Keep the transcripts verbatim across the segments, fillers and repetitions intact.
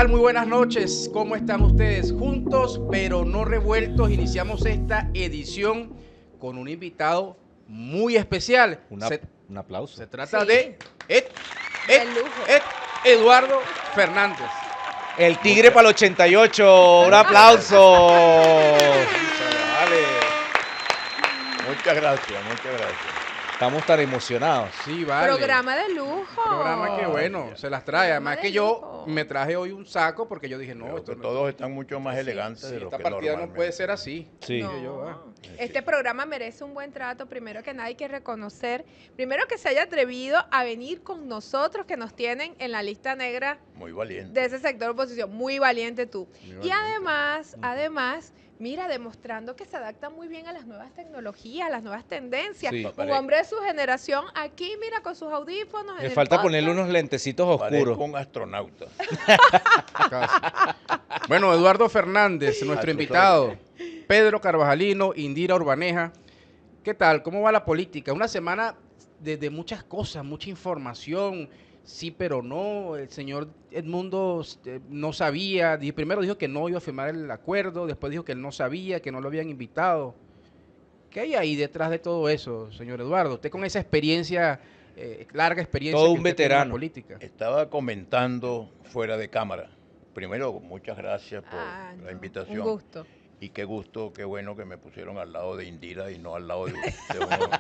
tal? Muy buenas noches. ¿Cómo están ustedes? Juntos pero no revueltos. Iniciamos esta edición con un invitado muy especial. Una, se, un aplauso. Se trata Sí. de Ed, Ed, De lujo. Ed Eduardo Fernández. El Tigre para el ochenta y ocho. Un aplauso. Vale. Muchas gracias, muchas gracias. Estamos tan emocionados. Sí, vale. Programa de lujo. Programa que bueno, se las trae. Programa Además de que yo lujo. me traje hoy un saco porque yo dije, no, Creo esto que no, todos están mucho más elegantes sí, de lo esta que partida no normalmente. puede ser así. Sí. No. Dije yo, ah. Este programa merece un buen trato. Primero que nada hay que reconocer, primero que se haya atrevido a venir con nosotros, que nos tienen en la lista negra Muy valiente. de ese sector oposición. Muy valiente tú. Muy Y valiente. además, además, mira, demostrando que se adapta muy bien a las nuevas tecnologías, a las nuevas tendencias. Sí. Un hombre de su generación aquí, mira, con sus audífonos. en Me el falta podcast. ponerle unos lentecitos Parezco oscuros. un astronauta. Casi. Bueno, Eduardo Fernández, A nuestro sus invitado. órdenes. Pedro Carvajalino, Indira Urbaneja. ¿Qué tal? ¿Cómo va la política? Una semana de, de muchas cosas, mucha información. Sí, pero no. El señor Edmundo eh, no sabía. Di- Primero dijo que no iba a firmar el acuerdo. Después dijo que él no sabía, que no lo habían invitado. ¿Qué hay ahí detrás de todo eso, señor Eduardo? Usted con esa experiencia, eh, larga experiencia Todo que un usted tiene en la veterano. política. Estaba comentando fuera de cámara. Primero, muchas gracias por Ah, la no, invitación. Un gusto. Y qué gusto, qué bueno que me pusieron al lado de Indira y no al lado de, de uno.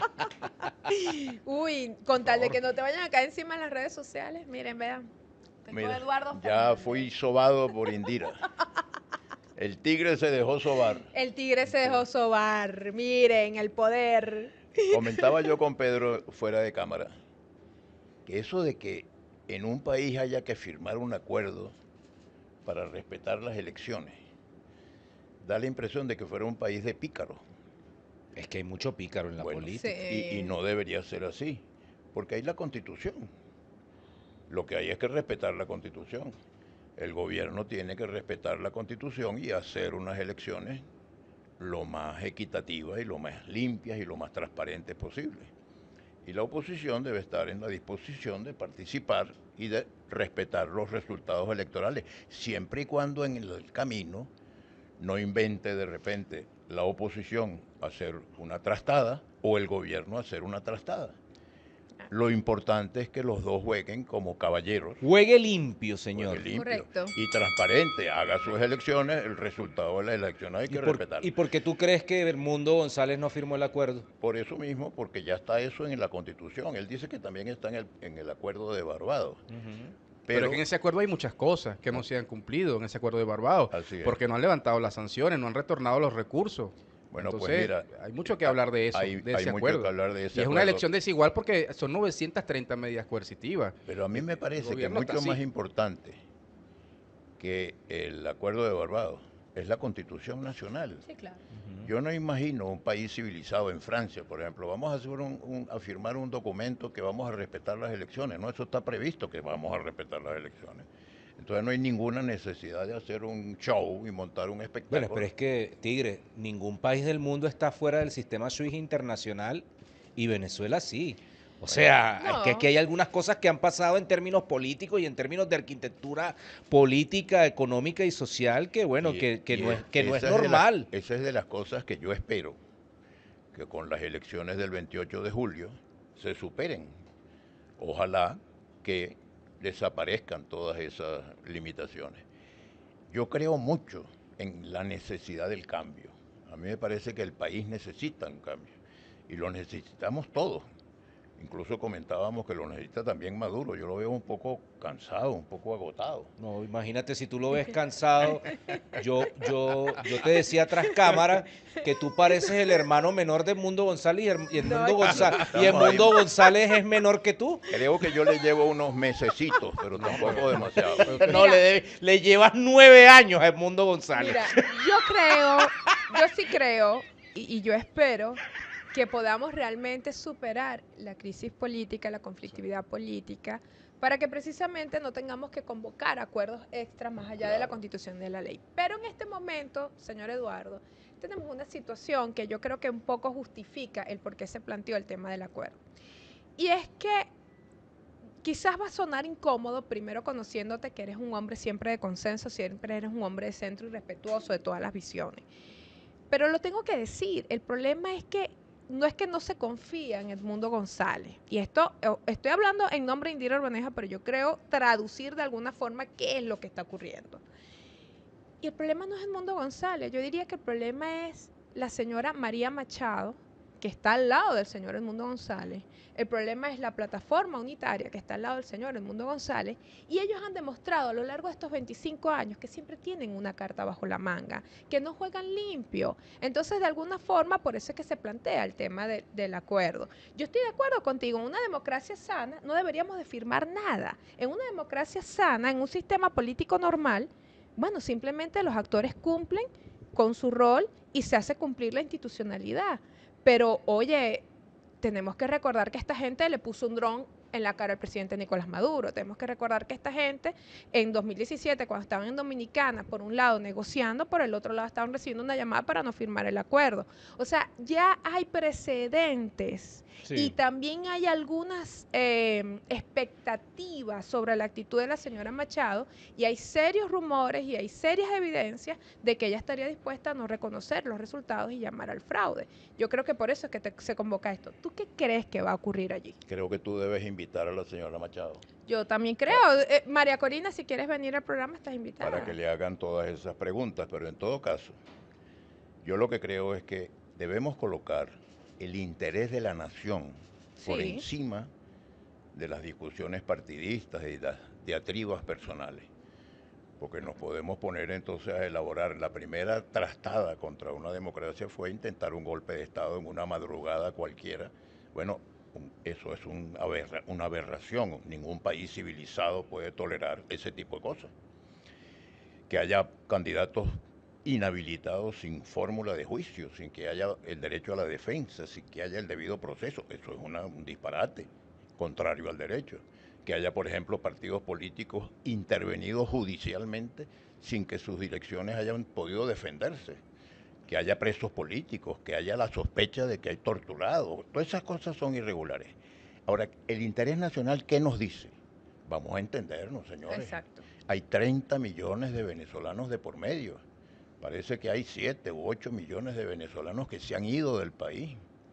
Uy, con tal de favor. que no te vayan a caer encima en las redes sociales, miren, vean. Tengo Mira, a Eduardo ya Fernández. fui sobado por Indira. El tigre se dejó sobar. El tigre se dejó sobar, miren, el poder. Comentaba yo con Pedro fuera de cámara que eso de que en un país haya que firmar un acuerdo para respetar las elecciones da la impresión de que fuera un país de pícaros. Es que hay mucho pícaro en la Bueno, política. Sí. Y, y no debería ser así, porque hay la Constitución. Lo que hay es que respetar la Constitución. El gobierno tiene que respetar la Constitución y hacer unas elecciones lo más equitativas y lo más limpias y lo más transparentes posible. Y la oposición debe estar en la disposición de participar y de respetar los resultados electorales, siempre y cuando en el camino no invente de repente la oposición hacer una trastada o el gobierno hacer una trastada. Lo importante es que los dos jueguen como caballeros. Juegue limpio, señor. Juegue limpio Correcto. y transparente, haga sus elecciones, el resultado de las elecciones hay ¿Y que por, respetarlo. ¿Y por qué tú crees que Edmundo González no firmó el acuerdo? Por eso mismo, porque ya está eso en la Constitución. Él dice que también está en el, en el acuerdo de Barbados. Pero, Pero, es que en ese acuerdo hay muchas cosas que no se han cumplido en ese acuerdo de Barbados. Así es. Porque no han levantado las sanciones, no han retornado los recursos. bueno, Entonces, pues mira, hay mucho que hablar de eso, hay, de hay ese mucho acuerdo. que hablar de ese y es una acuerdo. elección desigual porque son novecientas treinta medidas coercitivas. Pero a mí me parece que gobierno está mucho más así. importante que el acuerdo de Barbados es la Constitución Nacional. Sí, claro. Yo no imagino un país civilizado en Francia, por ejemplo, vamos a, hacer un, un- a firmar un documento que vamos a respetar las elecciones, no, eso está previsto que vamos a respetar las elecciones. Entonces no hay ninguna necesidad de hacer un show y montar un espectáculo. Bueno, pero es que, Tigre, ningún país del mundo está fuera del sistema SWIFT internacional y Venezuela sí. O sea, No. es que aquí hay algunas cosas que han pasado en términos políticos y en términos de arquitectura política, económica y social que, bueno, Y- que, que y no es, que no es esa de las- normal. esa es de las cosas que yo espero que con las elecciones del veintiocho de julio se superen. Ojalá que desaparezcan todas esas limitaciones. Yo creo mucho en la necesidad del cambio. A mí me parece que el país necesita un cambio y lo necesitamos todos. Incluso comentábamos que lo necesita también Maduro. Yo lo veo un poco cansado, un poco agotado. No, imagínate si tú lo ves cansado. Yo, yo, yo te decía tras cámara que tú pareces el hermano menor de Edmundo González y, Her- y Edmundo, No, González, y estamos Edmundo ahí. González es menor que tú. Creo que yo le llevo unos mesecitos, pero tampoco demasiado. No, le, debe- le llevas nueve años a Edmundo González. Mira, yo creo, yo sí creo, y, y yo espero que podamos realmente superar la crisis política, la conflictividad política, para que precisamente no tengamos que convocar acuerdos extras más allá de la Claro. Constitución de la ley. Pero en este momento, señor Eduardo, tenemos una situación que yo creo que un poco justifica el por qué se planteó el tema del acuerdo. Y es que quizás va a sonar incómodo, primero conociéndote que eres un hombre siempre de consenso, siempre eres un hombre de centro y respetuoso de todas las visiones. Pero lo tengo que decir, el problema es que no es que no se confía en Edmundo González. Y esto, estoy hablando en nombre de Indira Urbaneja, pero yo creo traducir de alguna forma qué es lo que está ocurriendo. Y el problema no es Edmundo González, yo diría que el problema es la señora María Machado, que está al lado del señor Edmundo González. El problema es la plataforma unitaria que está al lado del señor Edmundo González. Y ellos han demostrado a lo largo de estos veinticinco años que siempre tienen una carta bajo la manga, que no juegan limpio. Entonces, de alguna forma, por eso es que se plantea el tema de, del acuerdo. Yo estoy de acuerdo contigo, en una democracia sana no deberíamos de firmar nada. En una democracia sana, en un sistema político normal, bueno, simplemente los actores cumplen con su rol y se hace cumplir la institucionalidad. Pero, oye, tenemos que recordar que esta gente le puso un dron en la cara al presidente Nicolás Maduro. Tenemos que recordar que esta gente, en dos mil diecisiete, cuando estaban en Dominicana, por un lado negociando, por el otro lado estaban recibiendo una llamada para no firmar el acuerdo. O sea, ya hay precedentes. Sí. Y también hay algunas eh, expectativas sobre la actitud de la señora Machado, y hay serios rumores y hay serias evidencias de que ella estaría dispuesta a no reconocer los resultados y llamar al fraude. Yo creo que por eso es que te, se convoca esto. ¿Tú qué crees que va a ocurrir allí? Creo que tú debes invitar a la señora Machado. Yo también creo. Eh, María Corina, si quieres venir al programa, estás invitada. Para que le hagan todas esas preguntas, pero en todo caso, yo lo que creo es que debemos colocar el interés de la nación sí. por encima de las discusiones partidistas y las diatribas personales, porque nos podemos poner entonces a elaborar. La primera trastada contra una democracia fue intentar un golpe de Estado en una madrugada cualquiera. Bueno, eso es un aberra, una aberración. Ningún país civilizado puede tolerar ese tipo de cosas. Que haya candidatos inhabilitados sin fórmula de juicio, sin que haya el derecho a la defensa, sin que haya el debido proceso. Eso es una, un disparate, contrario al derecho. Que haya, por ejemplo, partidos políticos intervenidos judicialmente sin que sus direcciones hayan podido defenderse. Que haya presos políticos, que haya la sospecha de que hay torturados. Todas esas cosas son irregulares. Ahora, el interés nacional, ¿qué nos dice? Vamos a entendernos, señores. Exacto. Hay treinta millones de venezolanos de por medio. Parece que hay siete u ocho millones de venezolanos que se han ido del país.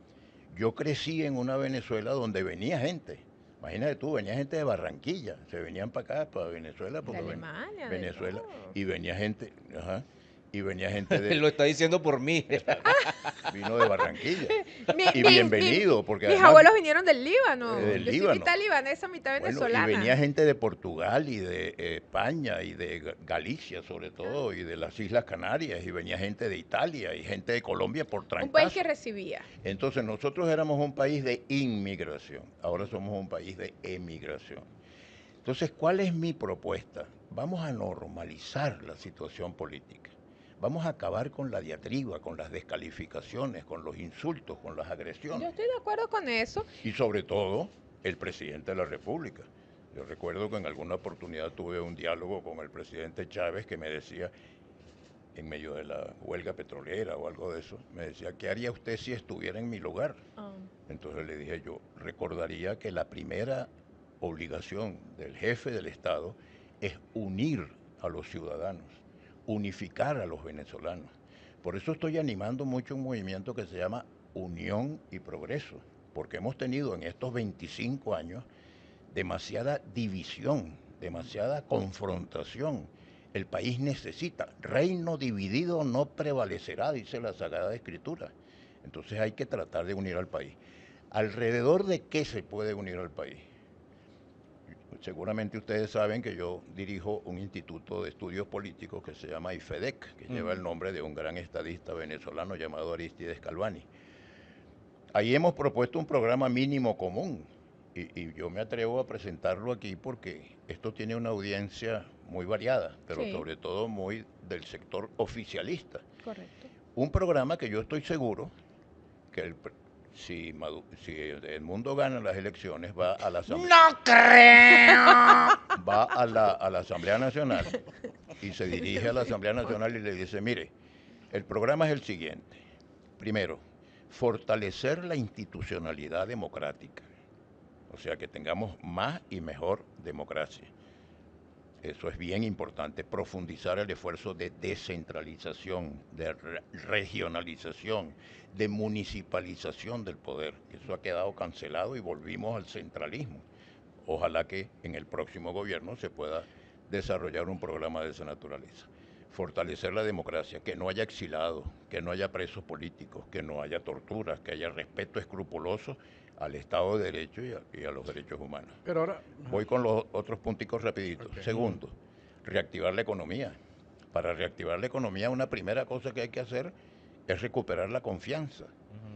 Yo crecí en una Venezuela donde venía gente. Imagínate tú, venía gente de Barranquilla, se venían para acá, para Venezuela, porque de Alemania, Venezuela, de y venía gente, ajá, y venía gente de... Él lo está diciendo por mí. Vino de Barranquilla. Mi, y mi, bienvenido, mi, porque mis además, abuelos vinieron del Líbano. Eh, del Yo Líbano. soy mitad libanesa, mitad bueno, venezolana. y venía gente de Portugal y de eh, España y de Galicia sobre todo, y de las Islas Canarias, y venía gente de Italia y gente de Colombia por trancazo. Un país que recibía. Entonces nosotros éramos un país de inmigración, ahora somos un país de emigración. Entonces, ¿cuál es mi propuesta? Vamos a normalizar la situación política. Vamos a acabar con la diatriba, con las descalificaciones, con los insultos, con las agresiones. Yo estoy de acuerdo con eso. Y sobre todo, el presidente de la República. Yo recuerdo que en alguna oportunidad tuve un diálogo con el presidente Chávez que me decía, en medio de la huelga petrolera o algo de eso, me decía, ¿qué haría usted si estuviera en mi lugar? Oh. Entonces le dije yo, recordaría que la primera obligación del jefe del Estado es unir a los ciudadanos, unificar a los venezolanos. Por eso estoy animando mucho un movimiento que se llama Unión y Progreso, porque hemos tenido en estos veinticinco años demasiada división, demasiada confrontación. El país necesita, reino dividido no prevalecerá, dice la Sagrada Escritura. Entonces hay que tratar de unir al país. ¿Alrededor de qué se puede unir al país? Seguramente ustedes saben que yo dirijo un instituto de estudios políticos que se llama IFEDEC, que uh-huh. lleva el nombre de un gran estadista venezolano llamado Aristides Calvani. Ahí hemos propuesto un programa mínimo común y, y yo me atrevo a presentarlo aquí porque esto tiene una audiencia muy variada, pero sí. sobre todo muy del sector oficialista. Correcto. Un programa que yo estoy seguro que el Si, Madu, si Edmundo gana las elecciones, va a la Asamblea. ¡No creo! Va a la, a la Asamblea Nacional y se dirige a la Asamblea Nacional y le dice, mire, el programa es el siguiente. Primero, fortalecer la institucionalidad democrática. O sea, que tengamos más y mejor democracia. Eso es bien importante, profundizar el esfuerzo de descentralización, de re regionalización, de municipalización del poder. Eso ha quedado cancelado y volvimos al centralismo. Ojalá que en el próximo gobierno se pueda desarrollar un programa de esa naturaleza. Fortalecer la democracia, que no haya exilados, que no haya presos políticos, que no haya torturas, que haya respeto escrupuloso al Estado de Derecho y a, y a los derechos humanos. Pero ahora... Voy con los otros punticos rapiditos. Okay. Segundo, reactivar la economía. Para reactivar la economía, una primera cosa que hay que hacer es recuperar la confianza.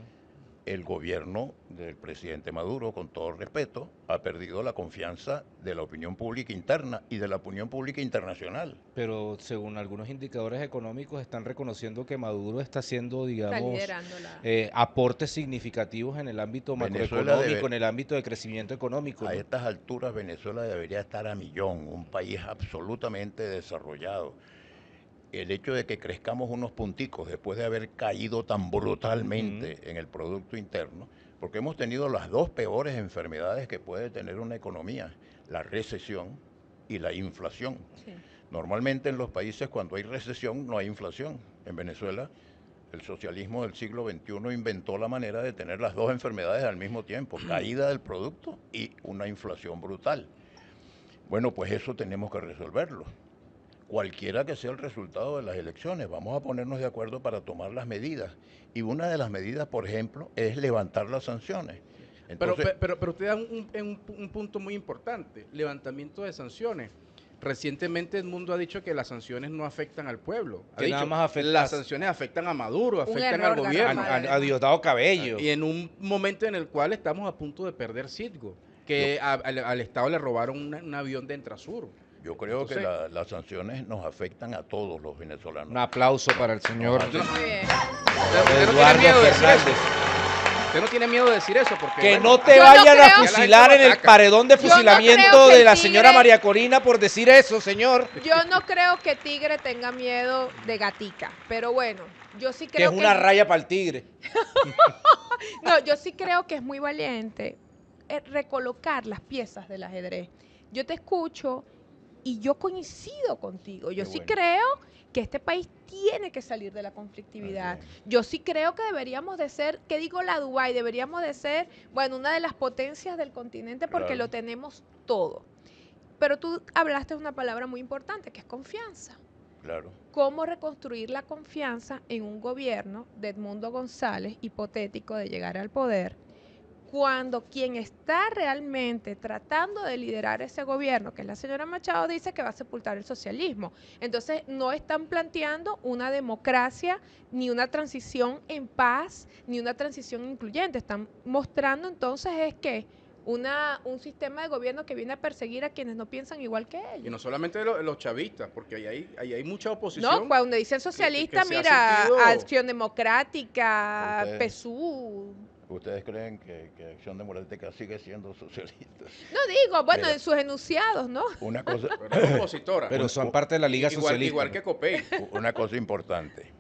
El gobierno del presidente Maduro, con todo respeto, ha perdido la confianza de la opinión pública interna y de la opinión pública internacional. Pero según algunos indicadores económicos están reconociendo que Maduro está haciendo, digamos, la... eh, aportes significativos en el ámbito Venezuela macroeconómico, debe, en el ámbito de crecimiento económico, A ¿no? estas alturas Venezuela debería estar a millón, un país absolutamente desarrollado. El hecho de que crezcamos unos punticos después de haber caído tan brutalmente uh-huh. en el Producto Interno, porque hemos tenido las dos peores enfermedades que puede tener una economía, la recesión y la inflación. Sí. Normalmente en los países cuando hay recesión no hay inflación. En Venezuela el socialismo del siglo veintiuno inventó la manera de tener las dos enfermedades al mismo tiempo, caída del producto y una inflación brutal. Bueno, pues eso tenemos que resolverlo. Cualquiera que sea el resultado de las elecciones, vamos a ponernos de acuerdo para tomar las medidas. Y una de las medidas, por ejemplo, es levantar las sanciones. Entonces, pero, pero, pero usted da un, un, un punto muy importante, levantamiento de sanciones. Recientemente el mundo ha dicho que las sanciones no afectan al pueblo. Ha que dicho, nada más afecta, las sanciones afectan a Maduro, afectan al gobierno. A, a, a Diosdado Cabello. Y en un momento en el cual estamos a punto de perder Citgo, que a, al, al Estado le robaron una, un avión de Entrasur. Yo creo Entonces, que la, las sanciones nos afectan a todos los venezolanos. Un aplauso para el señor Muy bien. Eduardo Fernández. Usted no tiene miedo de decir eso porque que bueno, no te vayan no a fusilar en el paredón de fusilamiento no de la tigre, señora María Corina por decir eso, señor. Yo no creo que Tigre tenga miedo de gatica, pero bueno, yo sí creo que es una que... raya para el tigre. No, yo sí creo que es muy valiente recolocar las piezas del ajedrez. Yo te escucho y yo coincido contigo. Yo Qué sí bueno. creo que este país tiene que salir de la conflictividad. Okay. Yo sí creo que deberíamos de ser, ¿qué digo la Dubái? Deberíamos de ser, bueno, una de las potencias del continente porque claro. lo tenemos todo. Pero tú hablaste de una palabra muy importante, que es confianza. Claro. ¿Cómo reconstruir la confianza en un gobierno de Edmundo González, hipotético de llegar al poder, cuando quien está realmente tratando de liderar ese gobierno, que es la señora Machado, dice que va a sepultar el socialismo? Entonces, no están planteando una democracia, ni una transición en paz, ni una transición incluyente. Están mostrando entonces es que una, un sistema de gobierno que viene a perseguir a quienes no piensan igual que ellos. Y no solamente los, los chavistas, porque ahí hay, ahí hay mucha oposición. No, cuando dicen socialista, que, que mira, sentido... Acción Democrática, P S U... ¿Ustedes creen que, que Acción Democrática sigue siendo socialista? No digo, bueno, Mira, en sus enunciados, ¿no? Una cosa, pero es opositora. Pero son parte de la Liga igual, Socialista. Igual que COPEI. Una cosa importante.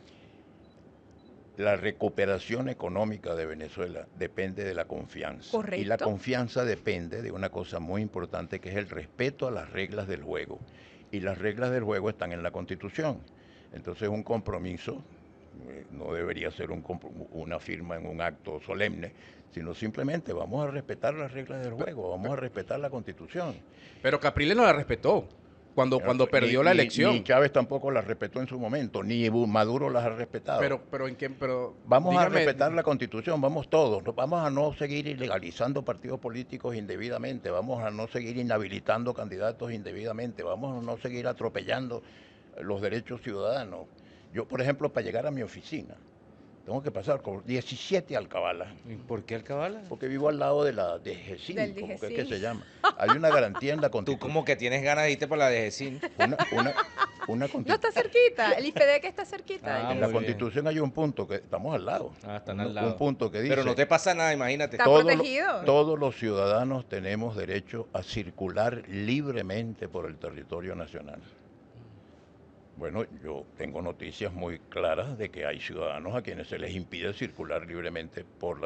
La recuperación económica de Venezuela depende de la confianza. Correcto. Y la confianza depende de una cosa muy importante, que es el respeto a las reglas del juego. Y las reglas del juego están en la Constitución. Entonces, un compromiso no debería ser un, una firma en un acto solemne, sino simplemente vamos a respetar las reglas del juego, vamos a respetar la Constitución. Pero Capriles no la respetó cuando, pero, cuando perdió ni, la elección. Ni Chávez tampoco la respetó en su momento, ni Maduro las ha respetado. Pero, pero en qué, pero vamos dígame, a respetar la Constitución, vamos todos, vamos a no seguir ilegalizando partidos políticos indebidamente, vamos a no seguir inhabilitando candidatos indebidamente, vamos a no seguir atropellando los derechos ciudadanos. Yo, por ejemplo, para llegar a mi oficina, tengo que pasar por diecisiete alcabalas. ¿Y por qué alcabalas? Porque vivo al lado de la D G C I N, como que es que se llama. Hay una garantía en la Constitución. Tú como que tienes ganas de irte por la D G C I N. Una, una, una no está cerquita, el I F E D E C está cerquita. Ah, en la Constitución bien. Hay un punto que estamos al lado. Ah, están un, al lado. Un punto que dice... Pero no te pasa nada, imagínate. Está todos, protegido. Todos los ciudadanos tenemos derecho a circular libremente por el territorio nacional. Bueno, yo tengo noticias muy claras de que hay ciudadanos a quienes se les impide circular libremente por la,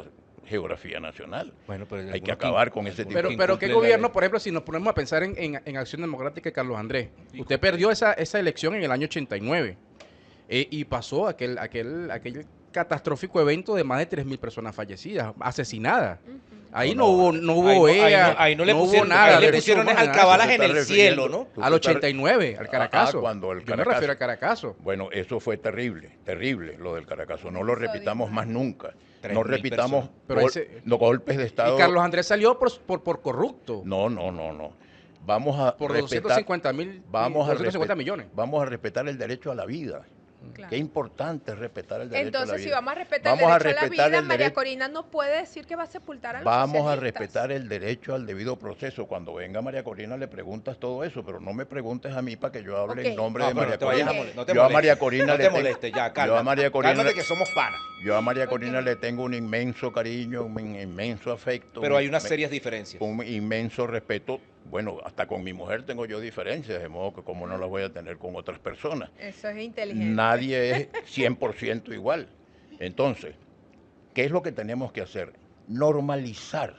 geografía nacional. Bueno, pero Hay que algunos acabar con ese tipo Pero, que pero ¿qué incumplen la gobierno, ley. por ejemplo, si nos ponemos a pensar en, en- en Acción Democrática de Carlos Andrés? Usted perdió esa, esa elección en el año ochenta y nueve eh, y pasó aquel, aquel, aquel catastrófico evento de más de tres mil personas fallecidas, asesinadas. Ujú. Ahí No, no, no, hubo, no. no hubo Ahí no- ahí E A, no- ahí no le hubo pusieron- nada. ahí le derechos pusieron humanos, al nada. cabalas Tú te en estás el cielo, refiriendo- ¿no? tú Al te estás- ochenta y nueve, al Ah, Caracazo. cuando el Yo me Caracazo. refiero al Caracazo. Bueno, eso fue terrible, terrible lo del Caracazo. No lo Eso repitamos digo, más nunca. Tres No mil repitamos personas. Pero gol- ese- no, golpes de Estado. Y Carlos Andrés salió por, por, por corrupto, No, no, no, no. Vamos a por respetar, doscientos cincuenta mil, vamos a doscientos cincuenta respet- millones. Vamos a respetar el derecho a la vida. Claro. Qué importante es respetar el derecho a la Entonces, vida. si vamos a respetar Vamos a el derecho a, respetar la vida, el María derecho- Corina no puede decir que va a sepultar a los Vamos a socialistas. respetar el derecho al debido proceso. Cuando venga María Corina le preguntas todo eso, pero no me preguntes a mí para que yo hable Ok. en nombre No, de pero María no te vayas a Corina. molestar, no te Yo a molestes. María Corina No le te tengo- molestes, ya, yo a cálmate. María Corina Cálmate le- que somos panas. Yo a María Corina le tengo un inmenso cariño, un inmenso afecto. Pero un- hay unas me- serias diferencias. Un inmenso respeto. Bueno, hasta con mi mujer tengo yo diferencias, de modo que como no las voy a tener con otras personas. Eso es inteligente. Nadie es cien por ciento igual. Entonces, ¿qué es lo que tenemos que hacer? Normalizar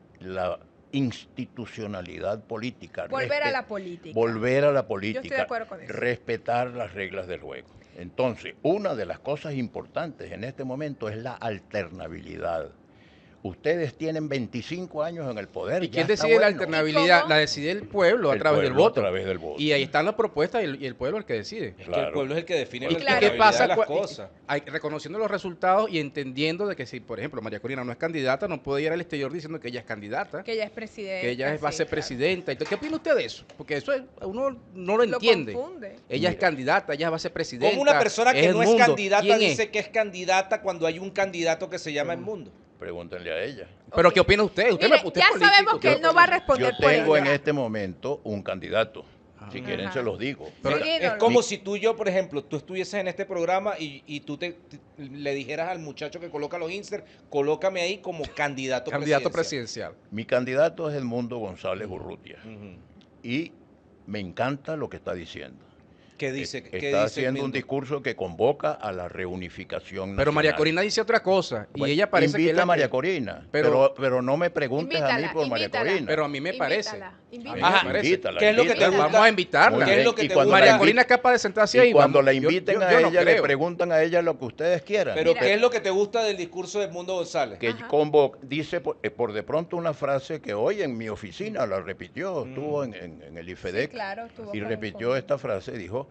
la institucionalidad política. Volver a respe- la política. Volver a la Yo estoy política. de acuerdo con eso. Respetar las reglas del juego. Entonces, una de las cosas importantes en este momento es la alternabilidad. Ustedes tienen veinticinco años en el poder. ¿Y ya quién está decide la bueno. alternabilidad? cómo? La decide el pueblo a El través del pueblo a voto. través del voto. Y ahí están las propuestas y el, y el pueblo es el que decide. Es que el Claro. pueblo es el que define ¿Y, la y Claro. qué alternabilidad pasa? de las cua- cosas. hay- reconociendo los resultados y entendiendo de que si, por ejemplo, María Corina no es candidata, no puede ir al exterior diciendo que ella es candidata, que, Que ella es presidenta. ella es- va a sí, ser claro. presidenta. Entonces, ¿qué opina usted de eso? Porque eso es- uno no lo Lo entiende. confunde. Ella es Mira. candidata, ella va a ser presidenta. ¿Cómo una persona que es no es Edmundo. candidata ¿Quién dice es? que es candidata cuando hay un candidato que se llama El Mundo? Pregúntenle a ella. Pero Ok. ¿qué opina usted? Usted, Mire, me- usted ya es político, sabemos que usted él no va a responder Yo por tengo en ella. este momento un candidato. Si Ajá. quieren se los digo. Pero- Sí, Es dígalo. como si tú y yo, por ejemplo, tú estuvieses en este programa y, y tú te, te- le dijeras al muchacho que coloca los insert, colócame ahí como candidato, candidato presidencial. presidencial. Mi candidato es Edmundo González Urrutia. Ujú. Y me encanta lo que está diciendo. ¿Qué dice? Eh, ¿Qué está dice haciendo un Edmundo? discurso que convoca a la reunificación Pero María nacional. Corina dice otra cosa. Y Bueno, ella parece que es invita la a María que- Corina, pero- pero, pero, no me preguntes a mí Invítala, por María invítala. Corina. Pero a mí me parece. Invítala, A mí invítala. Ajá. me parece. invítala, ¿Qué es lo que te invítala. gusta? Vamos a invitarla. Muy ¿Qué es bien, lo que y te cuando gusta? la María invi- Corina es capaz de sentarse Y ahí. cuando vamos. la Yo- yo- inviten yo a no ella, le creo. preguntan a ella lo que ustedes quieran. Pero Mira. ¿qué es lo que te gusta del discurso de Edmundo González? que Ajá. convo- dice por, eh, por de pronto una frase que hoy en mi oficina la repitió, Mm. estuvo en, en- en el IFEDEC Sí, claro, estuvo y con- repitió con- esta frase, dijo,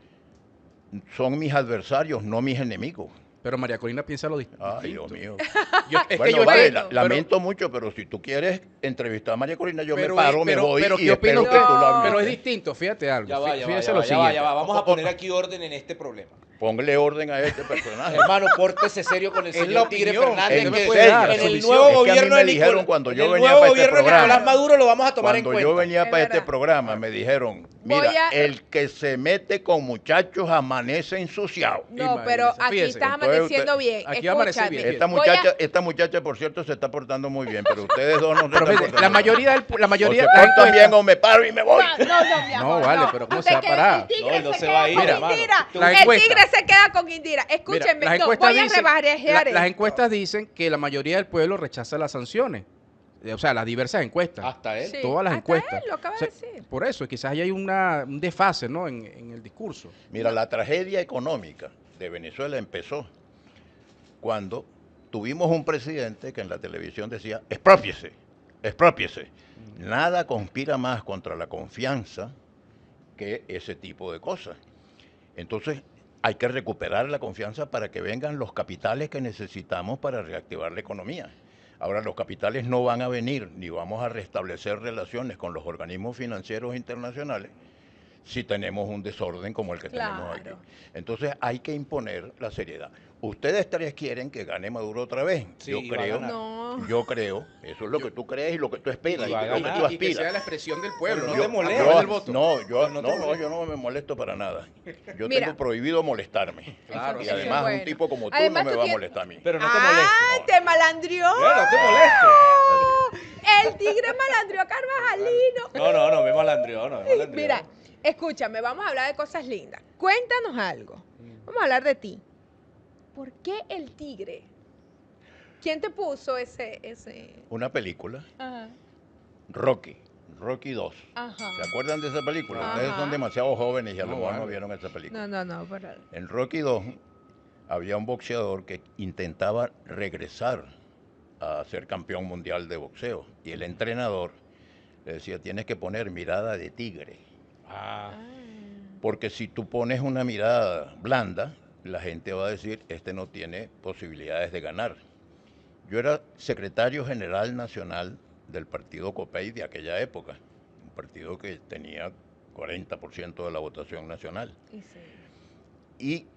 son mis adversarios, no mis enemigos. Pero María Corina piensa lo distinto. Ay, Dios mío. Yo- es que Bueno, yo vale, estoy- la- pero- lamento mucho, pero si tú quieres entrevistar a María Corina, yo pero- me paro, pero- me voy pero y ¿qué opina espero usted? que tú la Pero es invites. distinto, fíjate algo. Ya va, ya va, Fíjese ya lo va, ya va, ya siguiente. va. Vamos a poner aquí orden en este problema. Ponle orden a este personaje. Hermano, pórtese serio con el Es la señor Tigre opinión, Fernández, en que serio, en el solución. nuevo Es que a mí gobierno me de dijeron Nicolás, cuando en yo el venía nuevo para este gobierno de programa, Nicolás Maduro lo vamos a tomar en Cuando cuenta. yo venía Es para este verdad. programa, me dijeron, Voy mira, a- el que se mete con muchachos amanece ensuciado. No, Imagínese, pero aquí fíjese. estás Entonces, amaneciendo usted- bien. aquí va a amanecer Escúchame. bien. Esta Voy a- muchacha, esta muchacha, por cierto, se está portando muy bien, pero ustedes dos no se Pero están fíjate, portando la bien. mayoría del pu- la O mayoría se las portan encuestas- bien o me paro y me voy. No, no, no, mi amor. No, vale, pero ¿cómo Usted se va a queda- parar? El tigre No, él no se, se queda va a ir, con hermano. Indira. La El encuesta. tigre se queda con Indira. Mira, Escúchenme, las no, encuestas voy a dicen- rebajear la- esto. las encuestas dicen que la mayoría del pueblo rechaza las sanciones. Eh, O sea, las diversas encuestas. Hasta él. Sí, Todas las hasta encuestas. él lo acaba O sea, de decir. por eso, quizás ahí hay una, un desfase, ¿no? En, en el discurso. Mira, la tragedia económica de Venezuela empezó cuando tuvimos un presidente que en la televisión decía, exprópiese, exprópiese. Nada conspira más contra la confianza que ese tipo de cosas. Entonces, hay que recuperar la confianza para que vengan los capitales que necesitamos para reactivar la economía. Ahora, los capitales no van a venir, ni vamos a restablecer relaciones con los organismos financieros internacionales si tenemos un desorden como el que tenemos aquí. Claro. Entonces, hay que imponer la seriedad. Ustedes tres quieren que gane Maduro otra vez. Sí, yo y va a creo, ganar. No. yo creo, eso es lo que tú crees y lo que tú esperas Y y, va a lo que ganar, tú Y que sea aspiras. la expresión del pueblo. Pero no ¿no? te A molestes. través Yo, del voto. no, yo, Pero no no, te no, molestes. yo no me molesto para nada. Yo Mira. tengo prohibido molestarme. Claro, Y sí. además Bueno. un tipo como tú Además, no me tú va a tienes- molestar a mí. Pero no te ah, molestes. te malandrió. No, no te molestes. El tigre malandrió a Carvajalino. No, no, no me malandrió, no me malandrió. Mira, escúchame, vamos a hablar de cosas lindas. Cuéntanos algo. Vamos a hablar de ti. ¿Por qué el tigre ¿Quién te puso ese, ese? Una película, Ajá. Rocky, Rocky dos. Ajá. ¿Se acuerdan de esa película? Ajá. Ustedes son demasiado jóvenes y a lo No, mejor no vale. vieron esa película. No, no, no, pero... En Rocky dos había un boxeador que intentaba regresar a ser campeón mundial de boxeo y el entrenador le decía, tienes que poner mirada de tigre, Ah, Ah. porque si tú pones una mirada blanda, la gente va a decir, este no tiene posibilidades de ganar. Yo era secretario general nacional del partido COPEI de aquella época, un partido que tenía cuarenta por ciento de la votación nacional. Y sí. Y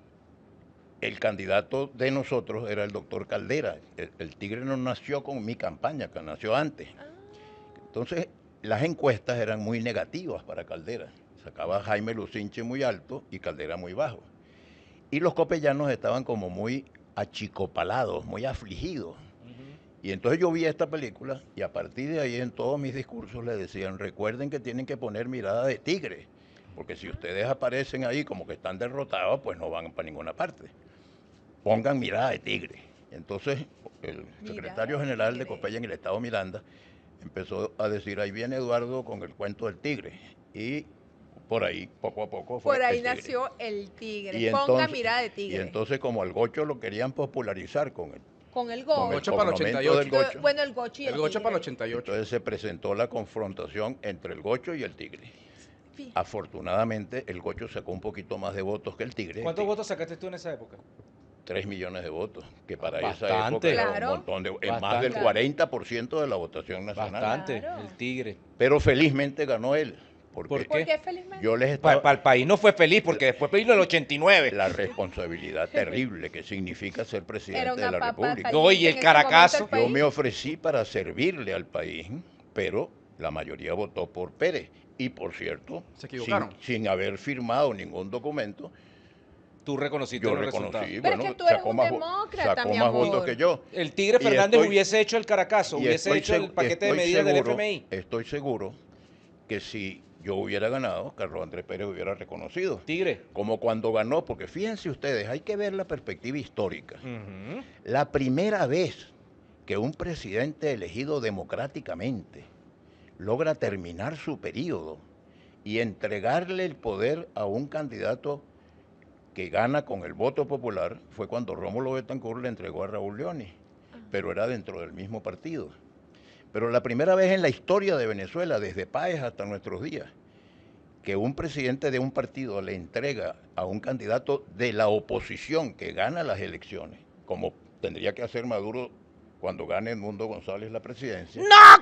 el candidato de nosotros era el doctor Caldera. El, el Tigre no nació con mi campaña, que nació antes. Ah. Entonces, las encuestas eran muy negativas para Caldera. Sacaba Jaime Lucinche muy alto y Caldera muy bajo. Y los copellanos estaban como muy achicopalados, muy afligidos. Y entonces yo vi esta película y a partir de ahí en todos mis discursos le decían, recuerden que tienen que poner mirada de tigre, porque si ustedes aparecen ahí como que están derrotados, pues no van para ninguna parte. Pongan mirada de tigre. Entonces el secretario Mirada de general de tigre. Copella en el estado Miranda empezó a decir, ahí viene Eduardo con el cuento del tigre. Y por ahí, poco a poco, fue Por ahí el tigre. nació el tigre. Y Ponga entonces- mirada de Y tigre. entonces como al gocho lo querían popularizar con el, con el con el gocho. Gocho para el complemento ochenta y ocho. del gocho. Bueno, el gocho y el, El Gocho para el tigre. ochenta y ocho. Entonces se presentó la confrontación entre el gocho y el tigre. Fí- Afortunadamente, el gocho sacó un poquito más de votos que el tigre. ¿cuántos El tigre, votos sacaste tú en esa época? Tres millones de votos, que para esa Bastante. época era Claro. un montón de... es más Bastante. del Claro. cuarenta por ciento de la votación nacional. Bastante, Claro. el tigre. Pero felizmente ganó él. Porque ¿Por ¿Por qué? qué felizmente? yo les Para estaba... el país no fue feliz porque después vino el ochenta y nueve. La responsabilidad terrible que significa ser Era presidente una de la papa República. No, y el caliente en ese Caracazo. momento el Yo país. me ofrecí para servirle al país, pero la mayoría votó por Pérez. Y por cierto, Se sin, equivocaron. sin haber firmado ningún documento, Tú reconociste yo los reconocí, resultados. Pero bueno, es que tú eres sacó un más, vo- demócrata, sacó mi más amor. votos que yo. El tigre Y Fernández estoy- hubiese hecho el Caracazo, Y hubiese estoy hecho el segu- paquete de estoy medidas del seguro- F M I. Estoy seguro que si yo hubiera ganado, Carlos Andrés Pérez hubiera reconocido. Tigre. Como cuando ganó, porque fíjense ustedes, hay que ver la perspectiva histórica. Ujú. La primera vez que un presidente elegido democráticamente logra terminar su periodo y entregarle el poder a un candidato que gana con el voto popular fue cuando Rómulo Betancourt le entregó a Raúl Leoni, pero era dentro del mismo partido. Pero la primera vez en la historia de Venezuela, desde Páez hasta nuestros días, que un presidente de un partido le entrega a un candidato de la oposición que gana las elecciones, como tendría que hacer Maduro cuando gane Edmundo González la presidencia. ¡No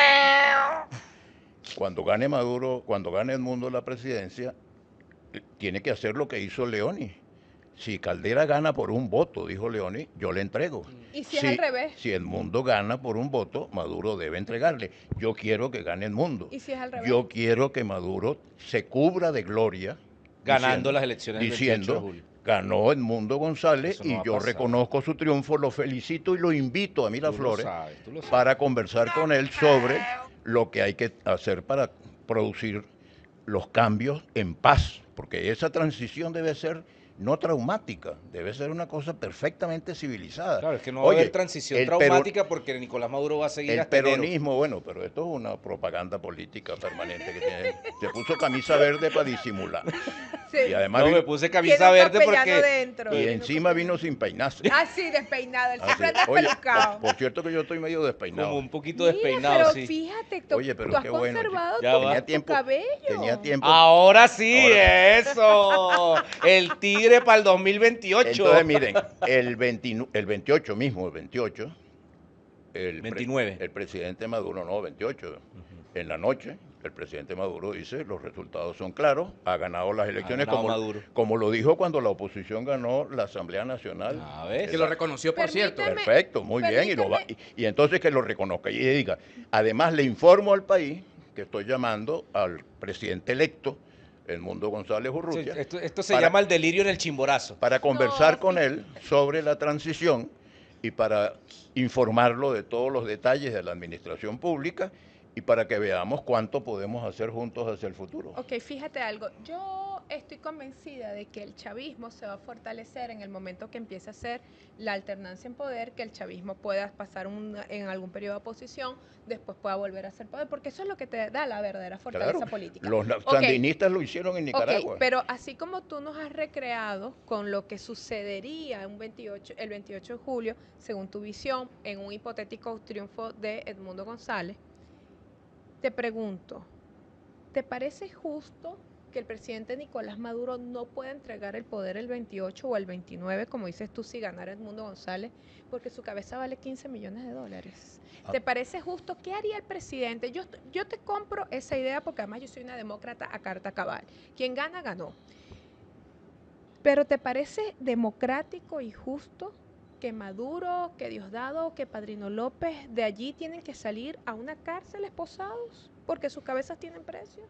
creo! Cuando gane Maduro, cuando gane Edmundo la presidencia, eh, tiene que hacer lo que hizo Leoni. Si Caldera gana por un voto, dijo Leoni, yo le entrego. ¿Y si es al revés? Si Edmundo gana por un voto, Maduro debe entregarle. Yo quiero que gane Edmundo. ¿Y si es al revés? Yo quiero que Maduro se cubra de gloria. Ganando las elecciones del veintiocho de Diciendo, julio. ganó Edmundo González Eso no y va a yo pasar. reconozco su triunfo, lo felicito y lo invito a Tú lo Miraflores sabes, tú lo sabes. para conversar con él sobre lo que hay que hacer para producir los cambios en paz, porque esa transición debe ser no traumática, debe ser una cosa perfectamente civilizada. Claro, es que no va a Oye, haber transición el traumática porque Nicolás Maduro va a seguir El hasta enero. peronismo, bueno, pero esto es una propaganda política permanente que tiene. Se puso camisa verde para disimular. Sí. Y además No, vino- me puse Tiene camisa un verde capellano porque... dentro. y Tiene un encima capellano. vino sin peinarse. Ah, sí, despeinado. Él Así. siempre anda Oye, pelucado. por cierto que yo estoy medio despeinado. Como un poquito Mira, despeinado, pero sí. fíjate, tú, Oye, pero tú has qué bueno, conservado Ya tu, va. tu Tenía tiempo, cabello. tenía tiempo. Ahora sí, Ahora- eso. El tigre para el dos mil veintiocho. Entonces, miren, el, veintinueve el veintiocho mismo, el veintiocho, el, pre- veintinueve. el presidente Maduro, no, veintiocho, en la noche, el presidente Maduro dice, los resultados son claros, ha ganado las elecciones ganado como, Maduro. como lo dijo cuando la oposición ganó la Asamblea Nacional. A ver. Que lo reconoció, por cierto. Permíteme. Perfecto, muy bien, y, lo va- permíteme. y, y entonces que lo reconozca y diga, además le informo al país que estoy llamando al presidente electo, Edmundo González Sí, Urrutia, esto, esto se para- llama el delirio en el chimborazo. para conversar No, con sí. él sobre la transición y para informarlo de todos los detalles de la administración pública y para que veamos cuánto podemos hacer juntos hacia el futuro. Ok, fíjate algo. Yo estoy convencida de que el chavismo se va a fortalecer en el momento que empiece a ser la alternancia en poder, que el chavismo pueda pasar un, en algún periodo de oposición, después pueda volver a ser poder, porque eso es lo que te da la verdadera fortaleza Claro, política. los na- Ok, sandinistas lo hicieron en Nicaragua. ok, pero así como tú nos has recreado con lo que sucedería un veintiocho, el veintiocho de julio, según tu visión, en un hipotético triunfo de Edmundo González, te pregunto, ¿te parece justo que el presidente Nicolás Maduro no pueda entregar el poder el veintiocho o el veintinueve, como dices tú, si ganara Edmundo González, porque su cabeza vale quince millones de dólares? ¿Te parece justo? ¿Qué haría el presidente? Yo, yo te compro esa idea porque además yo soy una demócrata a carta cabal. Quien gana, ganó. Pero ¿te parece democrático y justo que Maduro, que Diosdado, que Padrino López de allí tienen que salir a una cárcel esposados porque sus cabezas tienen precio?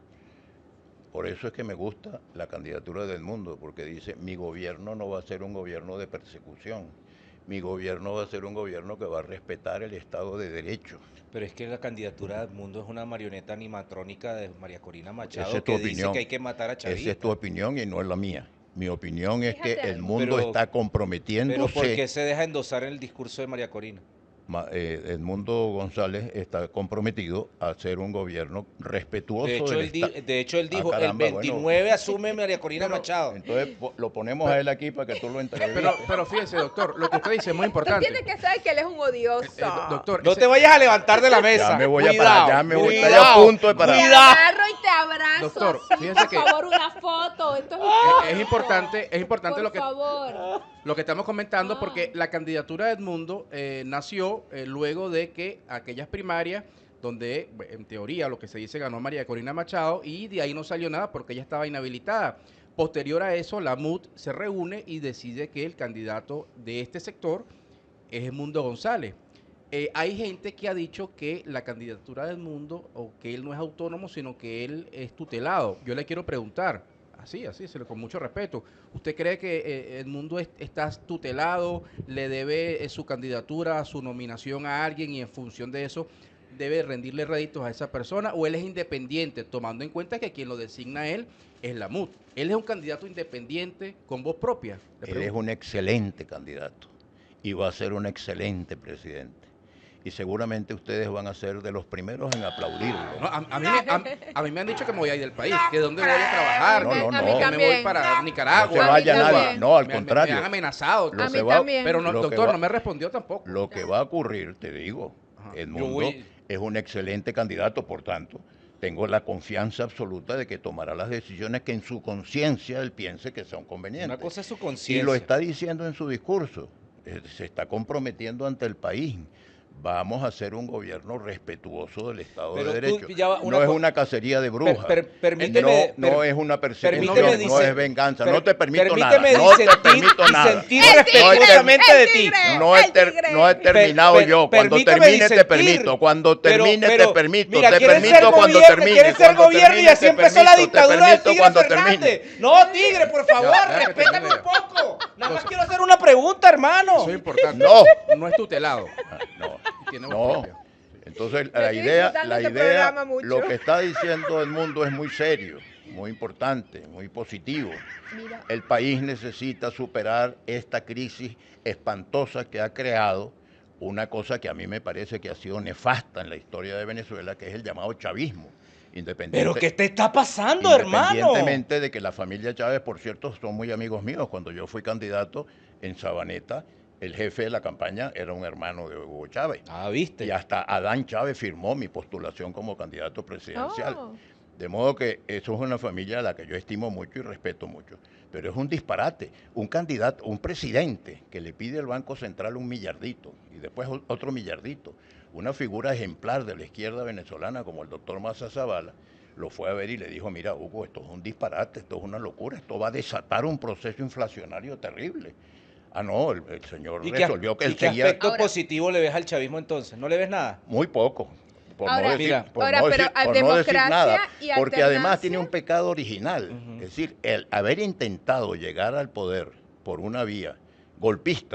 Por eso es que me gusta la candidatura de Edmundo, porque dice, mi gobierno no va a ser un gobierno de persecución, mi gobierno va a ser un gobierno que va a respetar el Estado de Derecho. Pero es que la candidatura de Edmundo es una marioneta animatrónica de María Corina Machado, Esa es tu que dice opinión. que hay que matar a Chavista. Esa es tu opinión y no es la mía. Mi opinión es que Fíjate algo. Edmundo Pero- está Pero ¿por comprometiéndose. qué se deja endosar en el discurso de María Corina? Ma- eh, Edmundo González está comprometido a hacer un gobierno respetuoso De hecho, del él, di- Estado. de hecho, él Ah, dijo, caramba, el bueno. veintinueve asume María Corina Pero- Machado. Entonces po- lo ponemos a él aquí para que tú lo entrevistes. Pero, pero fíjese, doctor, lo que usted dice es muy Tú importante. tienes que saber que él es un odioso. Eh, do- doctor, No ese- te vayas a levantar de la mesa. Ya me voy a Cuidado, parar, ya me voy- estoy a cuidado, punto de parar. Te Cuidado. agarro y te abrazo. Doctor, así, fíjese por que- favor, una foto. Esto es, es, histórico. es importante, es importante Por lo que favor. lo que estamos comentando, Ah. porque la candidatura de Edmundo eh, nació eh, luego de que aquellas primarias donde en teoría lo que se dice ganó María Corina Machado y de ahí no salió nada porque ella estaba inhabilitada. Posterior a eso, la M U D se reúne y decide que el candidato de este sector es Edmundo González. Eh, hay gente que ha dicho que la candidatura de Edmundo, o que él no es autónomo, sino que él es tutelado. Yo le quiero preguntar, así, así, se le- con mucho respeto, ¿usted cree que eh, Edmundo es- está tutelado, le debe eh, su candidatura, su nominación a alguien y en función de eso debe rendirle réditos a esa persona, o él es independiente, tomando en cuenta que quien lo designa a él es la M U D? Él es un candidato independiente con voz propia. Le Él es pregunto. un excelente candidato y va a ser un excelente presidente. Y seguramente ustedes van a ser de los primeros en aplaudirlo. No, a, a mí, me- a, a mí me han dicho que me voy a ir del país, que dónde voy a trabajar, No, que, no, a no. mí que me voy también. para Nicaragua. No se A mí vaya también. nadie, no, al Me- me- contrario. Me, han amenazado. Lo A se mí va- también. Pero no, lo que doctor, va- no me respondió tampoco. Lo que va a ocurrir, te digo, Ajá. Edmundo Yo voy- es un excelente candidato, por tanto, tengo la confianza absoluta de que tomará las decisiones que en su conciencia él piense que son convenientes. Una cosa es su Y conciencia. lo está diciendo en su discurso, eh, se está comprometiendo ante el país. Vamos a hacer un gobierno respetuoso del Estado Pero de tú, Derecho. ya va, una no es co- una cacería de brujas. Per- per- permíteme- no no per- es una persecución, permíteme no dise- es venganza. per- no te permito permíteme nada. No te disentir permito y nada. sentir El respetuosamente tigre, de el ti. tigre. No he, el ter- tigre. no he terminado Per- per- yo. Cuando permíteme termine te disentir. permito. Cuando Pero- termine pero, te permito. mira, te quieren ser permito cuando gobierno, termine. quieren ser cuando gobierno y termine, así te empezó la permito, te dictadura del permito Tigre cuando Fernández. termine. No, Tigre, por favor, Ya, ya, que respétame termine. un poco. Nada más Entonces- quiero hacer una pregunta, hermano. Eso es importante. No. No es tutelado. Ah, No. Tiene voz No. propia. Entonces Yo la estoy idea, disfrutando la este idea, programa mucho. lo que está diciendo el mundo es muy serio, muy importante, muy positivo. Mira, El país necesita superar esta crisis espantosa que ha creado una cosa que a mí me parece que ha sido nefasta en la historia de Venezuela, que es el llamado chavismo. Independiente, Pero ¿qué te está pasando, hermano? Independientemente de que la familia Chávez, por cierto, son muy amigos míos. Cuando yo fui candidato en Sabaneta, el jefe de la campaña era un hermano de Hugo Chávez. Ah, ¿viste? Y hasta Adán Chávez firmó mi postulación como candidato presidencial. Oh. De modo que eso es una familia a la que yo estimo mucho y respeto mucho. Pero es un disparate. Un candidato, un presidente que le pide al Banco Central un millardito y después o- otro millardito. Una figura ejemplar de la izquierda venezolana como el doctor Maza Zavala lo fue a ver y le dijo, mira Hugo, esto es un disparate, esto es una locura, esto va a desatar un proceso inflacionario terrible. Ah, no, el, el señor ¿Y qué, resolvió que y él qué seguía aspecto Ahora- positivo le ves al chavismo entonces? ¿No le ves nada? muy poco. Por Ahora- no decir, Mira, por ahora, no pero decir- a por no decir democracia nada, y porque además tiene alternancia. un pecado original, Ujú. es decir, el haber intentado llegar al poder por una vía golpista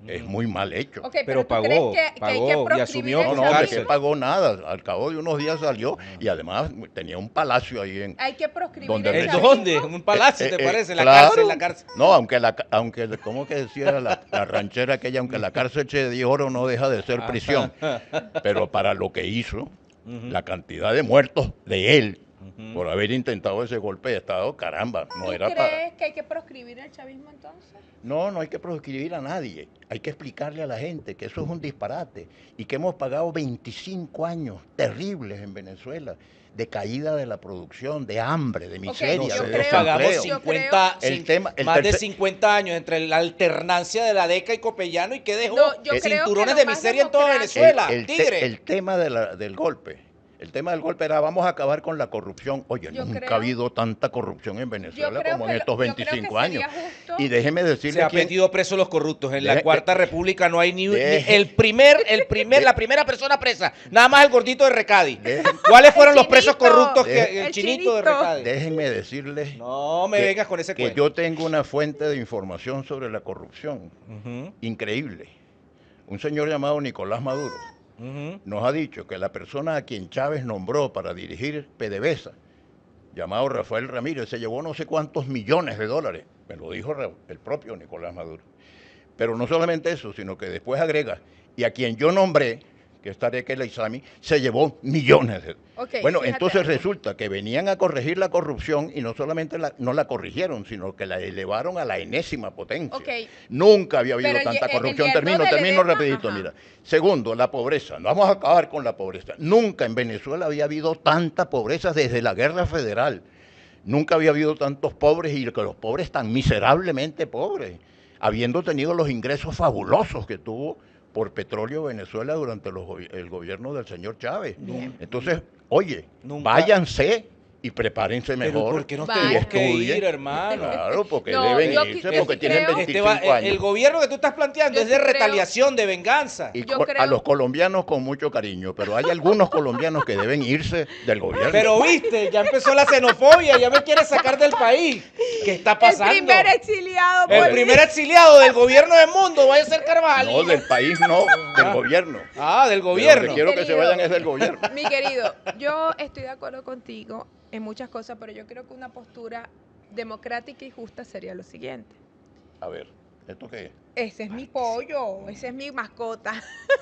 Es muy mal hecho. Ok, Pero pero, ¿tú pagó, crees que, que hay que pagó y proscribir asumió el No, con no, hombre, cárcel. que chavismo? pagó nada. Al cabo de unos días salió y además tenía un palacio ahí en... Hay que proscribir ¿Donde el ¿En chavismo. dónde? ¿En un palacio, Eh, te eh, parece? La claro. cárcel, la cárcel. No, aunque la, ca- aunque, ¿cómo que decía la, la ranchera aquella? Aunque la cárcel se de oro no deja de ser prisión. Pero para lo que hizo, la cantidad de muertos de él, por haber intentado ese golpe de Estado, caramba, no ¿Tú era para... crees que hay que proscribir el chavismo entonces? No, no hay que proscribir a nadie. Hay que explicarle a la gente que eso es un disparate y que hemos pagado veinticinco años terribles en Venezuela de caída de la producción, de hambre, de miseria, yo de Nosotros creo- pagamos desempleo. yo creo- cincuenta, El cin- tema- el más de tercer- cincuenta años entre la alternancia de la DECA y Copellano y que dejó No, yo creo que cinturones lo de más miseria en toda democrático- Venezuela. el, el te- tigre. el tema de la- del golpe. El tema del golpe era vamos a acabar con la corrupción. Oye, Yo nunca creo- ha habido tanta corrupción en Yo Venezuela creo como que en lo- estos yo creo que veinticinco sería años. justo- Y déjeme Se decirle ha quién- metido preso los corruptos. En la Deje- Cuarta de- República no hay ni, ni deje- el primer, el primer, de- la primera persona presa. Nada más el gordito de Recadi. Deje- ¿Cuáles fueron El los presos chinito. corruptos que Deje- el, El chinito de chinito. Recadi? déjenme decirles No me que- vengas con ese que cuento. yo tengo una fuente de información sobre la corrupción Ujú, increíble. Un señor llamado Nicolás Maduro ujú. nos ha dicho que la persona a quien Chávez nombró para dirigir PDVSA, llamado Rafael Ramírez, se llevó no sé cuántos millones de dólares. Me lo dijo Ra- el propio Nicolás Maduro. Pero no solamente eso, sino que después agrega, y a quien yo nombré, que es Tarek El Aissami, se llevó millones de... Ok, bueno, fíjate entonces algo. resulta que venían a corregir la corrupción y no solamente la, no la corrigieron, sino que la elevaron a la enésima potencia. Ok. Nunca había habido Pero el tanta ye- el corrupción. yerno Termino, de termino Ledesma, rapidito, ajá. mira. Segundo, la pobreza. No vamos a acabar con la pobreza. Nunca en Venezuela había habido tanta pobreza desde la guerra federal. Nunca había habido tantos pobres y que los pobres tan miserablemente pobres, habiendo tenido los ingresos fabulosos que tuvo por petróleo Venezuela durante los gobi- el gobierno del señor Chávez. Bien. Entonces, oye, Nunca- váyanse y prepárense Pero mejor. ¿por qué nos Vaya. tenemos que Estudien. ir, hermano? Claro, porque No, deben yo irse, qui- yo porque sí tienen creo- Este va- veinticinco el, el años. gobierno que tú estás planteando Yo es de sí creo- retaliación, de venganza. Y Yo co- creo- a los colombianos con mucho cariño, pero hay algunos colombianos que deben irse del gobierno. Pero viste, ya empezó la xenofobia, ya me quiere sacar del país. ¿Qué está pasando? El primer exiliado El político. primer exiliado del gobierno del mundo, vaya a ser Carvajal. no, del país no, del gobierno. Ah, del De gobierno. donde quiero que se Querido. vayan es del gobierno. Mi querido, yo estoy de acuerdo contigo en muchas cosas, pero yo creo que una postura democrática y justa sería lo siguiente. A ver, ¿esto qué es? Ese es mi pollo, ese es mi mascota.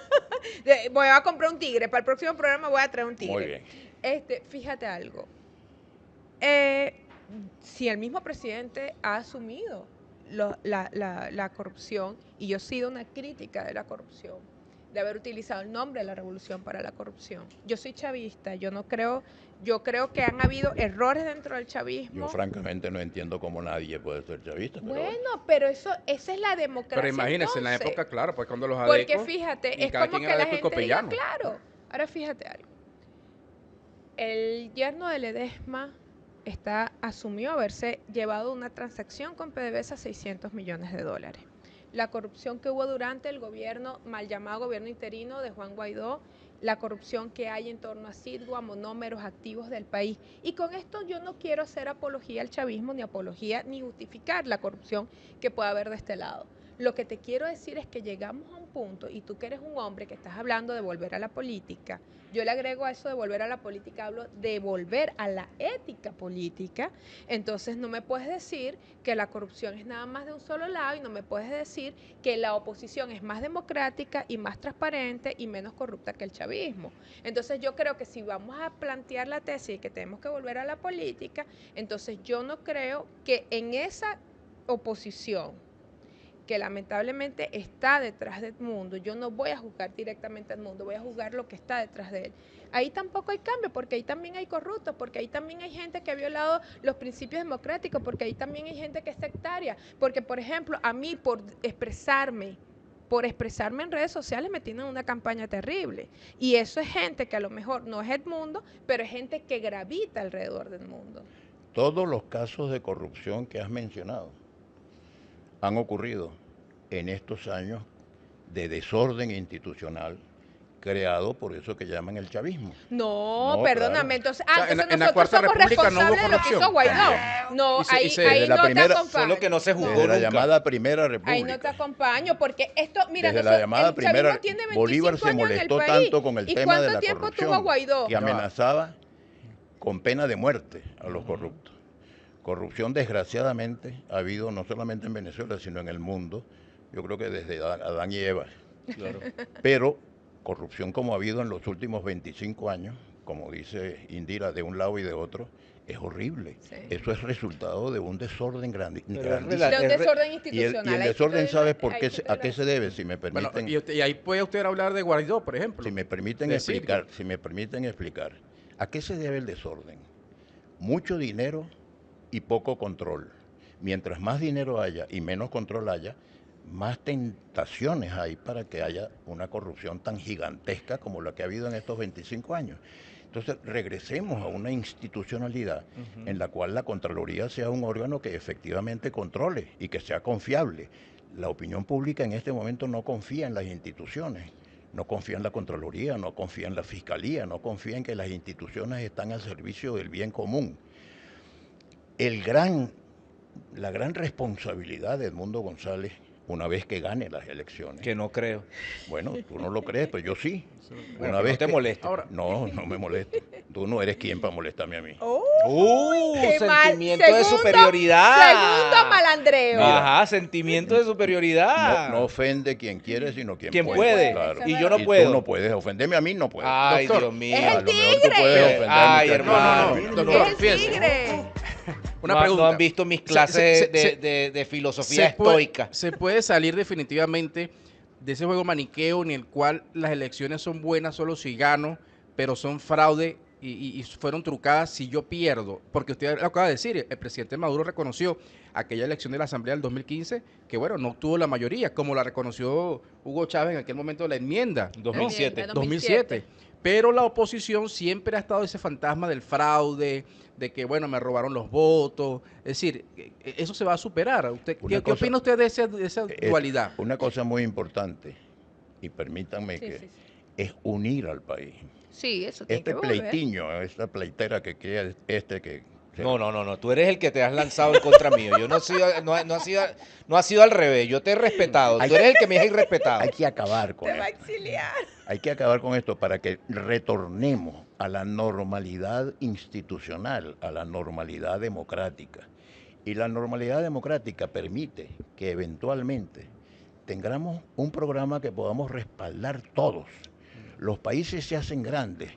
De- voy a comprar un tigre, para el próximo programa voy a traer un tigre. Muy bien. Este, fíjate algo. Eh, si el mismo presidente ha asumido lo- la, la- la corrupción, y yo he sido una crítica de la corrupción, de haber utilizado el nombre de la revolución para la corrupción. Yo soy chavista, yo no creo, yo creo que han habido errores dentro del chavismo. Yo francamente no entiendo cómo nadie puede ser chavista. Pero Bueno, pero eso, esa es la democracia. Pero imagínense, en la entonces. época, claro, pues cuando los Porque adecos... fíjate, y es cada como quien que la adeco y gente diga, copellano. claro. Ahora fíjate algo. El yerno de Ledesma está, asumió haberse llevado una transacción con PDVSA seiscientos millones de dólares. La corrupción que hubo durante el gobierno, mal llamado gobierno interino de Juan Guaidó, la corrupción que hay en torno a Sidgua, monómeros activos del país. Y con esto yo no quiero hacer apología al chavismo, ni apología, ni justificar la corrupción que pueda haber de este lado. Lo que te quiero decir es que llegamos a un punto, y tú que eres un hombre que estás hablando de volver a la política, yo le agrego a eso de volver a la política, hablo de volver a la ética política. Entonces no me puedes decir que la corrupción es nada más de un solo lado, y no me puedes decir que la oposición es más democrática y más transparente y menos corrupta que el chavismo. Entonces yo creo que si vamos a plantear la tesis de que tenemos que volver a la política, entonces yo no creo que en esa oposición que lamentablemente está detrás del mundo, yo no voy a juzgar directamente al mundo, voy a juzgar lo que está detrás de él. Ahí tampoco hay cambio, porque ahí también hay corruptos, porque ahí también hay gente que ha violado los principios democráticos, porque ahí también hay gente que es sectaria, porque por ejemplo, a mí por expresarme, por expresarme en redes sociales me tienen una campaña terrible, y eso es gente que a lo mejor no es Edmundo, pero es gente que gravita alrededor del mundo. todos los casos de corrupción que has mencionado han ocurrido en estos años de desorden institucional creado por eso que llaman el chavismo. No, No, perdóname, claro. entonces, ah, O sea, en la- entonces en la nosotros Cuarta somos República no hubo responsables de lo que hizo corrupción. Guaidó. No, Y se- ahí, y se- ahí Desde la no primera- te acompaño. Solo que no se juzgó Desde la nunca. llamada Primera República. Ahí no te acompaño, porque esto, mira, Desde la nosotros- llamada el Primera, chavismo tiene veinticinco Bolívar se años en el molestó país. tanto con el ¿Y tema de cuánto la tiempo corrupción tuvo Guaidó? que amenazaba con pena de muerte a los corruptos. Corrupción, desgraciadamente, ha habido no solamente en Venezuela, sino en el mundo, yo creo que desde Adán Adán y Eva. Claro. Pero corrupción como ha habido en los últimos veinticinco años, como dice Indira, de un lado y de otro, es horrible. Sí. Eso es resultado de un desorden grande, Pero es grandísimo. De un es re- desorden Y el, institucional. y el ahí sí desorden, te doy ¿sabes la- por ahí qué, sí se- te a doy qué la- se debe? Si me Bueno, permiten, y, usted- y ahí puede usted hablar de Guaidó, por ejemplo. si me permiten Decir, explicar, si me permiten explicar, ¿a qué se debe el desorden? Mucho dinero y poco control. Mientras más dinero haya y menos control haya, más tentaciones hay para que haya una corrupción tan gigantesca como la que ha habido en estos veinticinco años. Entonces, regresemos a una institucionalidad en la cual la Contraloría sea un órgano que efectivamente controle y que sea confiable. La opinión pública en este momento no confía en las instituciones, no confía en la Contraloría, no confía en la Fiscalía, no confía en que las instituciones están al servicio del bien común. El gran, la gran responsabilidad de Edmundo González, una vez que gane las elecciones, Que no creo. bueno, tú no lo crees, pero yo sí. Bueno, Una que vez no te que- moleste. Ahora, No, no me molesta. Tú no eres quien para molestarme a mí. Oh, ¡Uh! qué mal. Sentimiento de Segundo- superioridad. Segundo malandreo. Ajá, sentimiento de superioridad. No, no ofende quien quiere, sino quien, Quien puede. puede. Claro. Y yo no Y puedo. tú no puedes ofenderme a mí, no puedes. Ay, Doctor, Dios mío. es A el lo mejor tú tigre. puedes ofender Ay, mucho a- hermano. No, no, no, doctor, Es el fíjese. tigre. Una no, pregunta. no han visto mis Se- clases se- se- de, se- de- de filosofía se puede- estoica. Se puede salir definitivamente de ese juego maniqueo en el cual las elecciones son buenas solo si gano, pero son fraude y, y- y fueron trucadas si yo pierdo. Porque usted lo acaba de decir, el presidente Maduro reconoció aquella elección de la Asamblea del dos mil quince que, bueno, no obtuvo la mayoría, como la reconoció Hugo Chávez en aquel momento de la enmienda. dos mil siete. Enmienda. dos mil siete. Pero la oposición siempre ha estado ese fantasma del fraude, de que, bueno, me robaron los votos. Es decir, eh, eso se va a superar. ¿Usted, Una ¿qué, qué cosa- opina usted de esa, de esa Es dualidad? Una cosa muy importante, y permítanme Sí, que sí, sí. es unir al país. Sí, eso tiene Este que volver. pleitiño, esta pleitera que queda, este que... No, no, no, no. Tú eres el que te has lanzado en contra mío. Yo no he sido, no, no ha sido, no ha sido al revés. Yo te he respetado. Tú eres el que me has irrespetado. Hay que acabar con Te va a esto. exiliar. Hay que acabar con esto para que retornemos a la normalidad institucional, a la normalidad democrática. Y la normalidad democrática permite que eventualmente tengamos un programa que podamos respaldar todos. Los países se hacen grandes,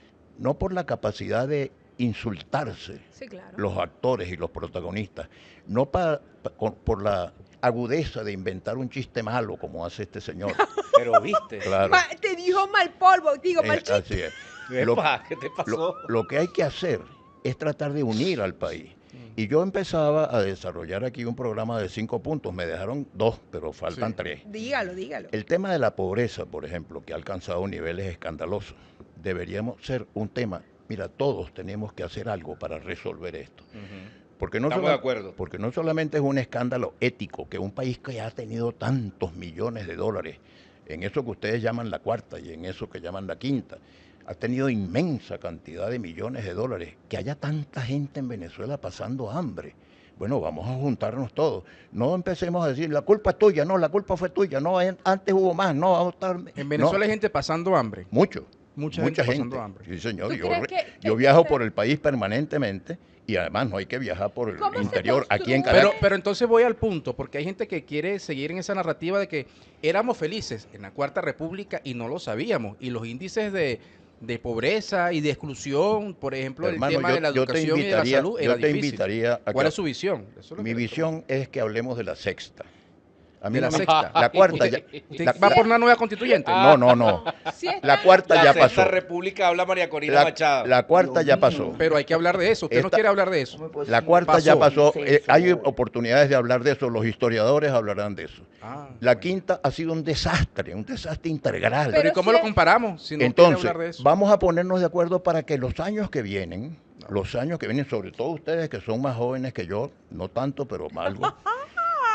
no por la capacidad de insultarse Sí, claro. los actores y los protagonistas, no pa- pa- con- por la agudeza de inventar un chiste malo como hace este señor. Pero viste. Claro. Ma- te dijo mal polvo, digo, Eh, mal chiste. así es. Lo, Epa, ¿qué te pasó? lo- lo que hay que hacer es tratar de unir al país. Y yo empezaba a desarrollar aquí un programa de cinco puntos. Me dejaron dos, pero faltan Sí. tres. Dígalo, dígalo. El tema de la pobreza, por ejemplo, que ha alcanzado niveles escandalosos, deberíamos ser un tema. Mira, todos tenemos que hacer algo para resolver esto. Ujú. Porque no, Estamos sola- de acuerdo. porque no solamente es un escándalo ético, que un país que ha tenido tantos millones de dólares, en eso que ustedes llaman la cuarta y en eso que llaman la quinta, ha tenido inmensa cantidad de millones de dólares, que haya tanta gente en Venezuela pasando hambre. Bueno, vamos a juntarnos todos. No empecemos a decir, la culpa es tuya, no, la culpa fue tuya, no, en- antes hubo más, no, vamos a estar... En Venezuela No, hay gente pasando hambre. mucho. Mucha, Mucha gente, gente. pasando hambre. Sí, señor. ¿Tú Yo, crees re- que- que yo viajo se- por el país permanentemente y además no hay que viajar por el ¿Cómo se interior. Aquí en construye? Pero, Caracas. pero entonces voy al punto, porque hay gente que quiere seguir en esa narrativa de que éramos felices en la Cuarta República y no lo sabíamos. Y los índices de, de pobreza y de exclusión, por ejemplo, Hermano, el tema yo- de la yo te educación y de la invitaría- salud, yo era te difícil. invitaría a ¿Cuál que- es su visión? Eso es lo Mi que le visión es que hablemos de la sexta. A mí De la no me- sexta. La cuarta ya. ¿Usted la- va por una nueva constituyente? No, no, no. Sí está- La cuarta La ya Sexta pasó. República habla María Corina La, Machado. la cuarta ya pasó. Pero hay que hablar de eso. Usted no Esta- quiere hablar de eso. La cuarta ya Pasó. pasó. Eh, hay oportunidades de hablar de eso. Los historiadores hablarán de eso. Ah, La bueno. quinta ha sido un desastre, un desastre integral. Pero ¿y Pero cómo si lo es- comparamos? Si no quiere Entonces, hablar de eso. vamos a ponernos de acuerdo para que los años que vienen, los años que vienen, sobre todo ustedes que son más jóvenes que yo, no tanto, pero algo,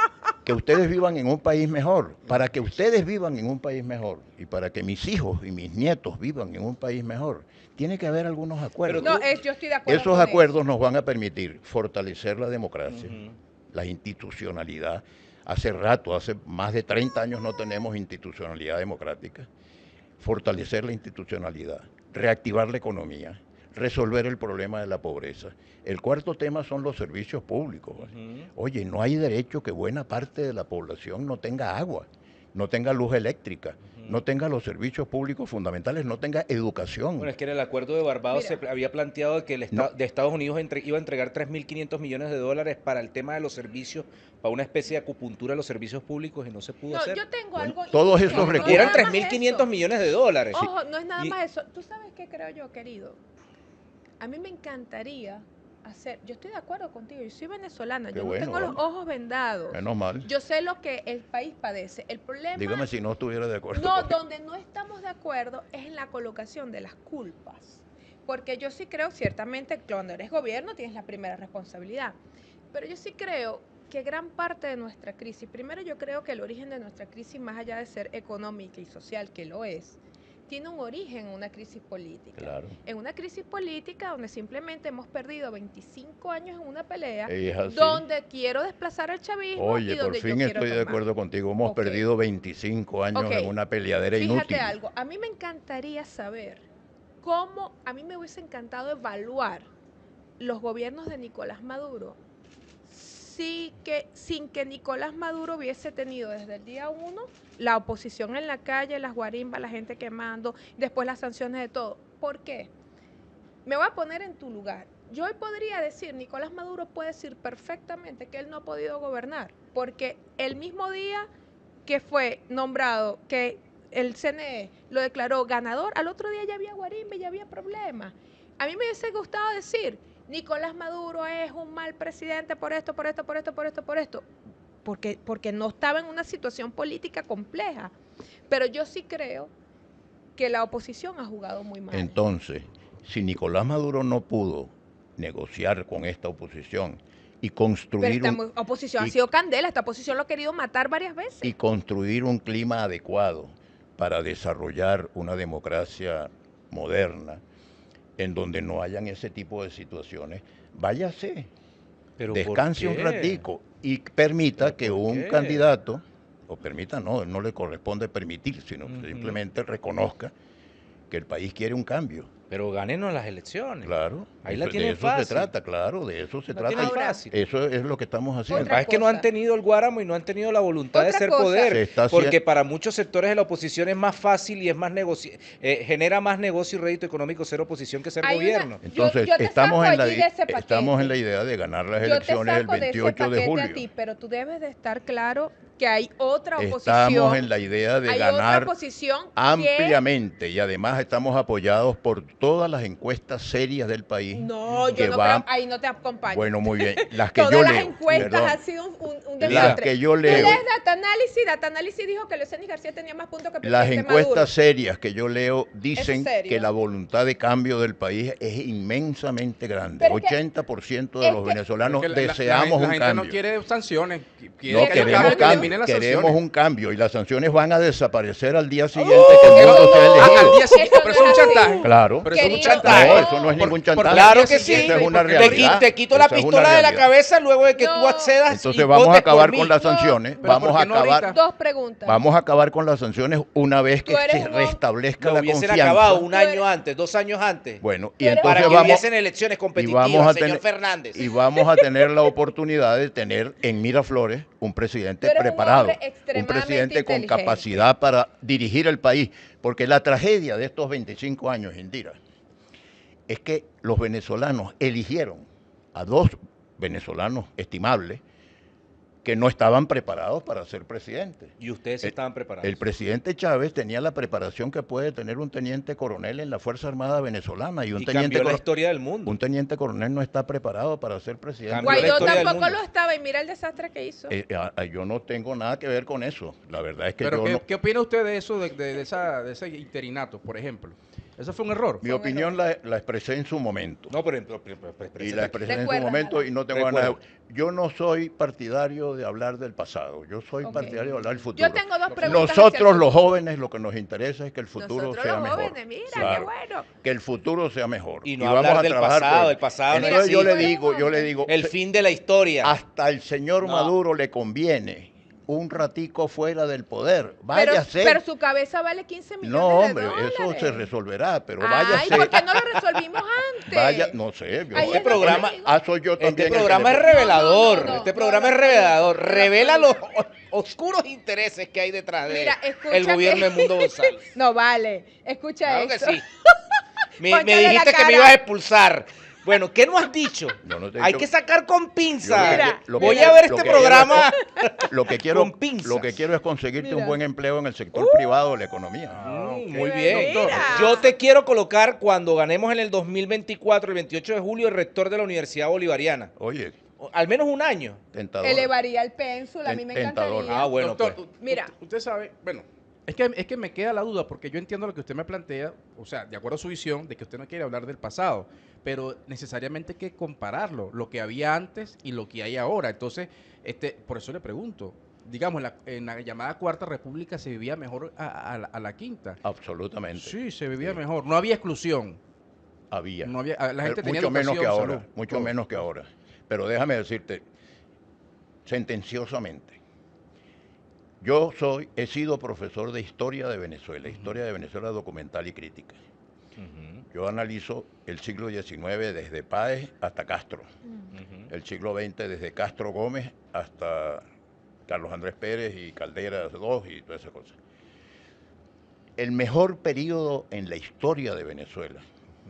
que ustedes vivan en un país mejor. Para que ustedes vivan en un país mejor y para que mis hijos y mis nietos vivan en un país mejor, tiene que haber algunos acuerdos. No, es, yo estoy de acuerdo Esos con acuerdos eso. nos van a permitir fortalecer la democracia, Ujú. la institucionalidad. Hace rato, hace más de treinta años no tenemos institucionalidad democrática. Fortalecer la institucionalidad, reactivar la economía, resolver el problema de la pobreza. El cuarto tema son los servicios públicos. ¿Vale? Ujú. Oye, no hay derecho que buena parte de la población no tenga agua, no tenga luz eléctrica, Ujú. no tenga los servicios públicos fundamentales, no tenga educación. Bueno, es que en el acuerdo de Barbados Mira. se había planteado que el esta- No. de Estados Unidos entre- iba a entregar tres mil quinientos millones de dólares para el tema de los servicios, para una especie de acupuntura de los servicios públicos y no se pudo No, hacer. yo tengo Bueno, algo. todos incluso, esos no recursos- Y eran nada tres más mil quinientos eso. millones de dólares. Ojo, no es nada Y- más eso. ¿Tú sabes qué creo yo, querido? A mí me encantaría hacer. Yo estoy de acuerdo contigo. Yo soy venezolana. Qué yo bueno, no tengo los vale. ojos vendados. Menos mal. Yo sé lo que el país padece. El problema. Dígame si no estuviera de acuerdo. No, conmigo. donde no estamos de acuerdo es en la colocación de las culpas. Porque yo sí creo, ciertamente, que cuando eres gobierno tienes la primera responsabilidad. Pero yo sí creo que gran parte de nuestra crisis, primero yo creo que el origen de nuestra crisis, más allá de ser económica y social, que lo es, tiene un origen en una crisis política. Claro. En una crisis política donde simplemente hemos perdido veinticinco años en una pelea, Es así. donde quiero desplazar al chavismo Oye, y por donde yo fin quiero estoy de tomar. acuerdo contigo. Hemos Ok. perdido veinticinco años Ok. en una peleadera Fíjate inútil. algo, a mí me encantaría saber cómo, a mí me hubiese encantado evaluar los gobiernos de Nicolás Maduro sí que, sin que Nicolás Maduro hubiese tenido desde el día uno la oposición en la calle, las guarimbas, la gente quemando, después las sanciones de todo. ¿Por qué? Me voy a poner en tu lugar. Yo hoy podría decir, Nicolás Maduro puede decir perfectamente que él no ha podido gobernar, porque el mismo día que fue nombrado, que el C N E lo declaró ganador, al otro día ya había guarimba y ya había problemas. A mí me hubiese gustado decir, Nicolás Maduro es un mal presidente por esto, por esto, por esto, por esto, por esto, porque, porque no estaba en una situación política compleja. Pero yo sí creo que la oposición ha jugado muy mal. Entonces, si Nicolás Maduro no pudo negociar con esta oposición y Pero construir esta un, mu- oposición y- ha sido candela, esta oposición lo ha querido matar varias veces. y construir un clima adecuado para desarrollar una democracia moderna en donde no hayan ese tipo de situaciones, váyase, Pero ¿por descanse un qué? ratico y permita ¿Pero que por un qué? candidato, o permita, no, no le corresponde permitir, sino Ujú. simplemente reconozca que el país quiere un cambio. Pero ganenos las elecciones. Claro, Ahí eso- la tienen de eso fácil. se trata, claro, de eso se La trata. tienen y fácil. Eso es lo que estamos Lo haciendo. que pasa es que no han cosa. tenido el guáramo y no han tenido la voluntad de Otra ser cosa. poder. Se está Porque haciendo- para muchos sectores de la oposición es más fácil y es más negocio, eh, genera más negocio y rédito económico ser oposición que ser Hay una- gobierno. Yo- Entonces, yo te estamos, saco en la, allí i- de ese paquete. estamos en la idea de ganar las Yo te elecciones el saco de ese veintiocho de paquete julio. a ti, pero tú debes de estar claro que hay otra oposición. Estamos en la idea de hay ganar otra oposición que ampliamente y además estamos apoyados por todas las encuestas serias del país. no, yo que no va- creo, ahí no te acompaño. Bueno, muy bien. Las que Todas yo las leo. encuestas perdón. han sido un, un, un Las desastre. que yo Tú leo. lees Data Análisis, Data Análisis dijo que Leocenis García tenía más puntos que el Las presidente encuestas Maduro. serias que yo leo dicen serio? que la voluntad de cambio del país es inmensamente grande. Pero es que- ochenta por ciento de es los que- venezolanos Porque la- la- deseamos la, un gente cambio. no quiere sanciones. Quiere No, que haya un queremos, cambio, que cambio, eliminen las queremos sanciones. un cambio y las sanciones van a desaparecer al día siguiente que el Oh, mundo sea Ah, elegido. al día siguiente, Eso pero no eso es un es así. chantaje. Claro. Pero eso es un Querido, chantaje. No, eso no es Por- ningún por- chantaje. Claro que Eso sí. Esa es una porque- Te, realidad. qui- te quito la Esa es una pistola de la realidad. cabeza luego de que tú No. accedas. Entonces y vamos a votes por acabar mí. con las No, sanciones, pero vamos ¿por a qué no acabar, ahorita? Dos preguntas. vamos a acabar con las sanciones una vez que Tú eres se un hombre- restablezca Lo la hubiesen confianza. acabado un Tú eres- año antes, dos años antes. Bueno, y Pero- entonces para que vamos hubiesen elecciones y competitivas, vamos a señor tener Fernández. y vamos a tener la oportunidad de tener en Miraflores un presidente Tú eres un preparado, hombre un extremadamente presidente con inteligente. capacidad para dirigir el país, porque la tragedia de estos veinticinco años, Indira, es que los venezolanos eligieron a dos venezolanos estimables que no estaban preparados para ser presidentes. Y ustedes sí El- estaban preparados. El presidente Chávez tenía la preparación que puede tener un teniente coronel en la Fuerza Armada venezolana y un y teniente cambió la coro- historia del mundo. un teniente coronel no está preparado para ser presidente. Cambió la Guaidó historia del tampoco mundo. lo estaba y mira el desastre que hizo. Eh, a- a- yo no tengo nada que ver con eso. La verdad es que Pero yo ¿qué, no. qué opina usted de eso, de, de- de esa, de ese interinato, por ejemplo? Eso fue un error. Mi Fue un opinión la, la expresé en su momento. No, pero, pero- pero- pero- Y la expresé en su Recuérdala. momento y no tengo Recuerda. ganas de... Yo no soy partidario de hablar del pasado, yo soy Ok. partidario de hablar del futuro. Yo tengo dos preguntas. hacia Nosotros el los futuro. jóvenes lo que nos interesa es que el futuro Nosotros sea los mejor. jóvenes, mira, Claro, qué bueno. que el futuro sea mejor. Y no hablar del trabajar pasado, por- el pasado no Entonces yo le existe. digo, yo le digo, El fin de la historia. hasta el señor No. Maduro le conviene un ratico fuera del poder. Pero, Váyase. pero su cabeza vale quince millones No, hombre, de dólares. eso se resolverá, pero Ay, váyase. ¿por qué no lo resolvimos antes? Vaya, no sé. Yo, Ahí Este es lo programa- que digo. Ah, soy yo también. Este el que programa le- es revelador. No, no, no, este no, programa no, es no, revelador. no, no, Revela no. los oscuros intereses que hay detrás de Mira, escucha el gobierno que- de Mundo González. No vale, escucha Claro que esto. sí. Me, me Póntale la dijiste que me cara. ibas a expulsar. Bueno, ¿qué no has dicho? Yo no te he Hay dicho- que sacar con Yo pinza. Mira, lo que- Voy lo a ver que este quiero- programa. Lo que quiero, Con pinzas. lo que quiero es conseguirte Mira. un buen empleo en el sector privado de la economía. Mm, ok. Muy bien. Mira. Yo te quiero colocar cuando ganemos en el dos mil veinticuatro, el veintiocho de julio, el rector de la Universidad Bolivariana. Oye, O- Al menos un año. tentador. Elevaría el pénsul, a mí me Tentador. encantaría. Ah, bueno, Doctor, pues. u- Mira. u- usted sabe, bueno, es que, es que me queda la duda, porque yo entiendo lo que usted me plantea, o sea, de acuerdo a su visión, de que usted no quiere hablar del pasado, pero necesariamente hay que compararlo, lo que había antes y lo que hay ahora. Entonces, este, por eso le pregunto, digamos, en la, en la llamada Cuarta República se vivía mejor a, a la, a la Quinta. Absolutamente. Sí, se vivía Sí. mejor, no había exclusión. Había. No había, la gente Pero tenía mucho menos que educación, ahora, salud, mucho todo. menos que ahora. Pero déjame decirte, sentenciosamente, yo soy, he sido profesor de historia de Venezuela, historia de Venezuela documental y crítica. Yo analizo el siglo diecinueve desde Páez hasta Castro, el siglo veinte desde Castro Gómez hasta Carlos Andrés Pérez y Calderas dos y todas esas cosas. El mejor periodo en la historia de Venezuela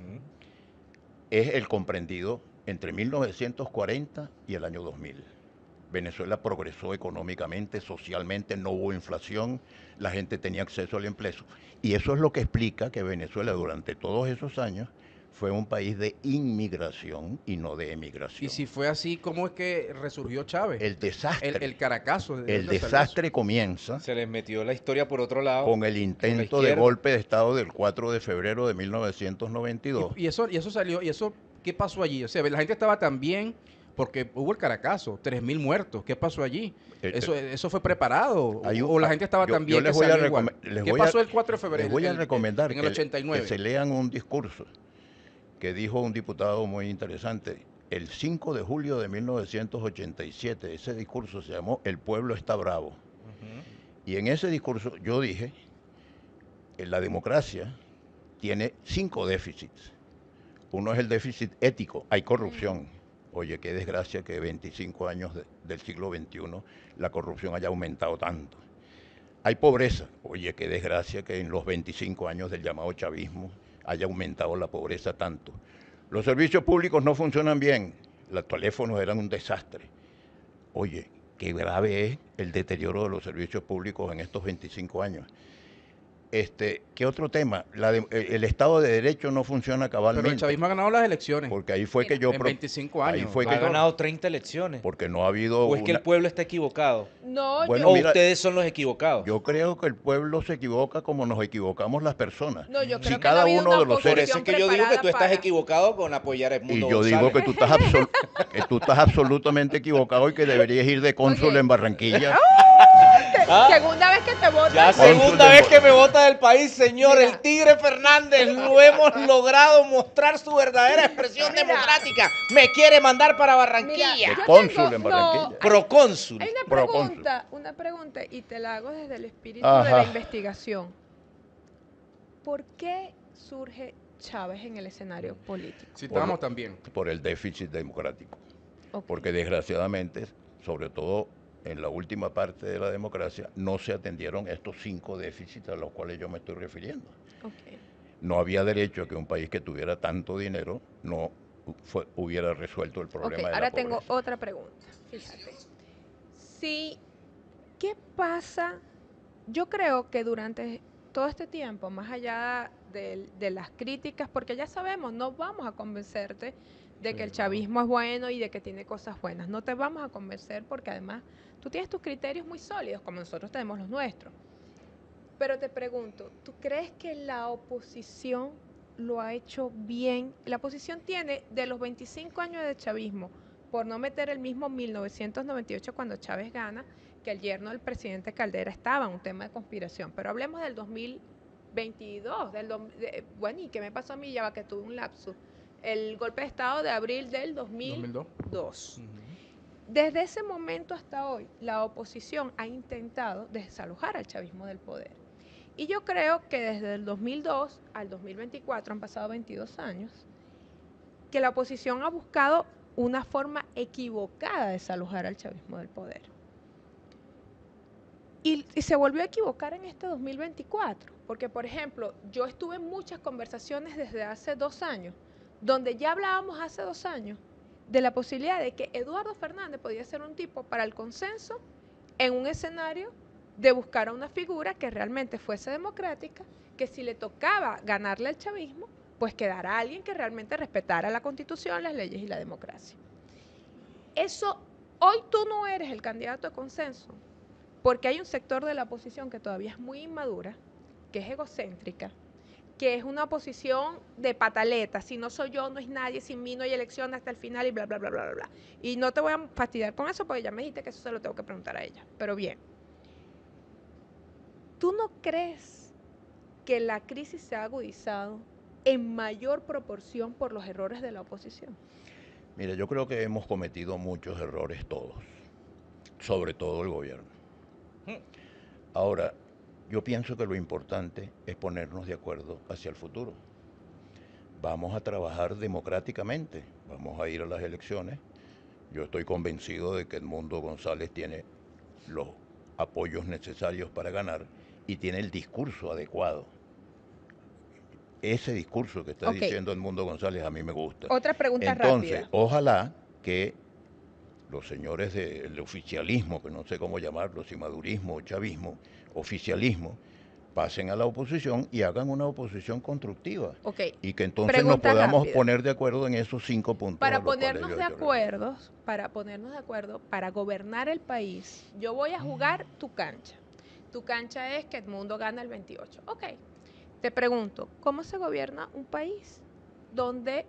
es el comprendido entre mil novecientos cuarenta y el año dos mil. Venezuela progresó económicamente, socialmente, no hubo inflación, la gente tenía acceso al empleo. Y eso es lo que explica que Venezuela durante todos esos años fue un país de inmigración y no de emigración. Y si fue así, ¿cómo es que resurgió Chávez? El desastre, el, el Caracazo. ¿de el dónde salió desastre comienza Se les metió la historia por otro lado. con el intento de izquierda. golpe de Estado del cuatro de febrero de mil novecientos noventa y dos. eso? Y, y eso, y eso salió, y eso, ¿qué pasó allí? O sea, la gente estaba tan bien porque hubo el Caracazo, tres mil muertos. ¿Qué pasó allí? Eh, ¿Eso, ¿Eso fue preparado? Hay un- ¿O la gente estaba yo- tan yo bien les que voy a salió igual? recome- les ¿Qué voy a- pasó el cuatro de febrero? Les voy a el- recomendar en el que, ochenta y nueve. que se lean un discurso que dijo un diputado muy interesante el cinco de julio de mil novecientos ochenta y siete. Ese discurso se llamó El pueblo está bravo. Y en ese discurso yo dije que la democracia tiene cinco déficits. Uno es el déficit ético, hay corrupción. Oye, qué desgracia que veinticinco años de- del siglo veintiuno la corrupción haya aumentado tanto. Hay pobreza. Oye, qué desgracia que en los veinticinco años del llamado chavismo haya aumentado la pobreza tanto. Los servicios públicos no funcionan bien. Los teléfonos eran un desastre. Oye, qué grave es el deterioro de los servicios públicos en estos veinticinco años. Este, ¿qué otro tema? La de- el, el Estado de Derecho no funciona Pero el cabalmente. chavismo ha ganado las elecciones. Porque ahí fue que yo... en pro- veinticinco ahí años. fue que Ha yo- ganado treinta elecciones. Porque no ha habido... ¿O es que el una- pueblo está equivocado? No, Bueno, yo, ¿O mira, ustedes son los equivocados? Yo creo que el pueblo se equivoca como nos equivocamos las personas. no, yo si creo que cada no ha habido uno una de los Por seres- eso es que oposición yo digo que tú preparada estás para- equivocado con apoyar a Edmundo Y yo digo González. que tú estás absol- que tú estás absolutamente equivocado y que deberías ir de cónsul Ok. en Barranquilla. Ah. Segunda vez que te voto. Ya Cónsul segunda de vez Bo- que me vota del país, señor. Mira. El Tigre Fernández lo hemos logrado mostrar su verdadera expresión Mira. democrática. Me quiere mandar para Barranquilla. Mira, De yo cónsul tengo- en Barranquilla. no, Procónsul. Hay una Procónsul. pregunta, una pregunta, y te la hago desde el espíritu Ajá. de la investigación. ¿Por qué surge Chávez en el escenario político? Si estábamos tan bien. Por el déficit democrático. Ok. Porque desgraciadamente, sobre todo en la última parte de la democracia, no se atendieron estos cinco déficits a los cuales yo me estoy refiriendo. Ok. No había derecho a que un país que tuviera tanto dinero no fue- hubiera resuelto el Ok, problema de la ahora tengo pobreza. otra pregunta. Fíjate. Si, ¿qué pasa? Yo creo que durante todo este tiempo, más allá de, de las críticas, porque ya sabemos, no vamos a convencerte de que el chavismo es bueno y de que tiene cosas buenas. No te vamos a convencer porque además tú tienes tus criterios muy sólidos, como nosotros tenemos los nuestros. Pero te pregunto, ¿tú crees que la oposición lo ha hecho bien. La oposición tiene, de los veinticinco años de chavismo, por no meter el mismo mil novecientos noventa y ocho cuando Chávez gana, que el yerno del presidente Caldera estaba, un tema de conspiración. Pero hablemos del dos mil veintidós, del do, de, bueno, ¿y qué me pasó a mí? Ya va que tuve un lapsus. El golpe de Estado de abril del dos mil dos. dos mil dos. Uh-huh. Desde ese momento hasta hoy, la oposición ha intentado desalojar al chavismo del poder. Y yo creo que desde el dos mil dos al dos mil veinticuatro, han pasado veintidós años, que la oposición ha buscado una forma equivocada de desalojar al chavismo del poder. Y, y se volvió a equivocar en este dos mil veinticuatro, porque, por ejemplo, yo estuve en muchas conversaciones desde hace dos años, donde ya hablábamos hace dos años de la posibilidad de que Eduardo Fernández podía ser un tipo para el consenso en un escenario de buscar a una figura que realmente fuese democrática, que si le tocaba ganarle al chavismo, pues quedara alguien que realmente respetara la Constitución, las leyes y la democracia. Eso, hoy tú no eres el candidato de consenso, porque hay un sector de la oposición que todavía es muy inmadura, que es egocéntrica, que es una oposición de pataleta, si no soy yo, no es nadie, sin mí no hay elección hasta el final y bla, bla, bla, bla, bla, bla. Y no te voy a fastidiar con eso, porque ya me dijiste que eso se lo tengo que preguntar a ella, pero bien. ¿Tú no crees que la crisis se ha agudizado en mayor proporción por los errores de la oposición? Mira, yo creo que hemos cometido muchos errores todos, sobre todo el gobierno. Ahora, yo pienso que lo importante es ponernos de acuerdo hacia el futuro. Vamos a trabajar democráticamente, vamos a ir a las elecciones. Yo estoy convencido de que Edmundo González tiene los apoyos necesarios para ganar y tiene el discurso adecuado. Ese discurso que está okay. diciendo Edmundo González a mí me gusta. Otra pregunta Entonces, rápida. ojalá que los señores del oficialismo, que no sé cómo llamarlo, si madurismo o chavismo, oficialismo, pasen a la oposición y hagan una oposición constructiva. Okay. Y que entonces Pregunta nos podamos rápida. poner de acuerdo en esos cinco puntos. Para ponernos de acuerdo, para ponernos de acuerdo, para gobernar el país, yo voy a jugar tu cancha. Tu cancha es que Edmundo gana el veintiocho. Ok. Te pregunto, ¿cómo se gobierna un país donde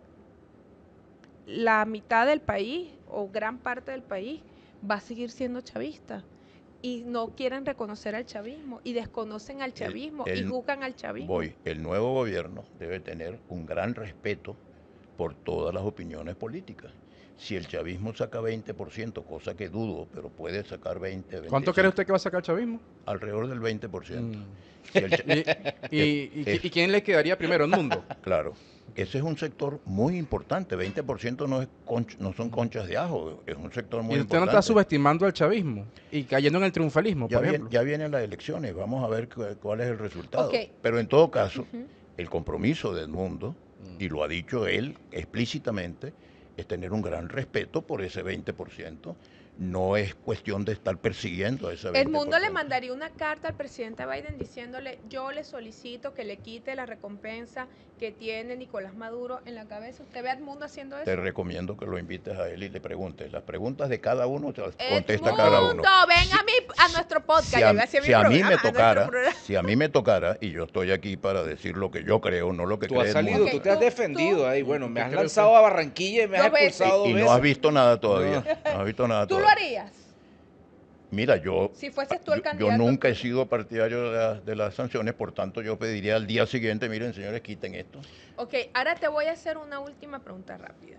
la mitad del país o gran parte del país va a seguir siendo chavista y no quieren reconocer al chavismo y desconocen al chavismo el, el, y juzgan al chavismo? Voy, el nuevo gobierno debe tener un gran respeto por todas las opiniones políticas. Si el chavismo saca veinte por ciento, cosa que dudo, pero puede sacar veinte, veinticinco. ¿Cuánto cree usted que va a sacar el chavismo? Alrededor del veinte por ciento. Mm. Si el ¿Y, y, y, es, ¿Y quién le quedaría primero? ¿El mundo? Claro. Ese es un sector muy importante. veinte por ciento no, es conch, no son conchas de ajo, es un sector muy importante. ¿Y usted importante. no está subestimando al chavismo y cayendo en el triunfalismo, ya por viene, ejemplo? Ya vienen las elecciones, vamos a ver cuál es el resultado. Okay. Pero en todo caso, uh-huh. el compromiso del mundo, uh-huh. y lo ha dicho él explícitamente, es tener un gran respeto por ese veinte por ciento. No es cuestión de estar persiguiendo a ese veinte por ciento. El mundo le mandaría una carta al presidente Biden diciéndole: yo le solicito que le quite la recompensa que tiene Nicolás Maduro en la cabeza. ¿Usted ve a Edmundo haciendo eso? Te recomiendo que lo invites a él y le preguntes. Las preguntas de cada uno te las contesta cada uno. Ven a, mi, a nuestro podcast. Si a, yo si a mí me tocara, si a mí me tocara, y yo estoy aquí para decir lo que yo creo, no lo que tú cree has salido, okay, tú te has defendido tú, ahí. Bueno, me has crees? lanzado a Barranquilla y me has expulsado dos y, y veces. no has visto nada todavía. No, no has visto nada ¿Tú todavía. lo harías? Mira, yo, si fueses tú el yo, candidato, yo nunca he sido partidario de, la, de las sanciones, por tanto yo pediría al día siguiente, miren señores, quiten esto. Ok, ahora te voy a hacer una última pregunta rápida.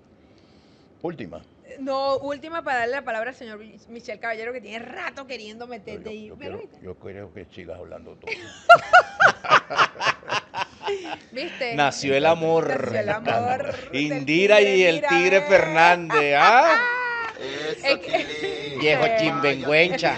Última. No, última para darle la palabra al señor Michel Caballero, que tiene rato queriendo meterte ahí. Yo, yo, quiero, yo creo que sigas hablando tú. ¿Viste? Nació el amor. Nació el amor. Indira y el tigre Fernández, ¿ah? Es que, viejo chimbengüencha.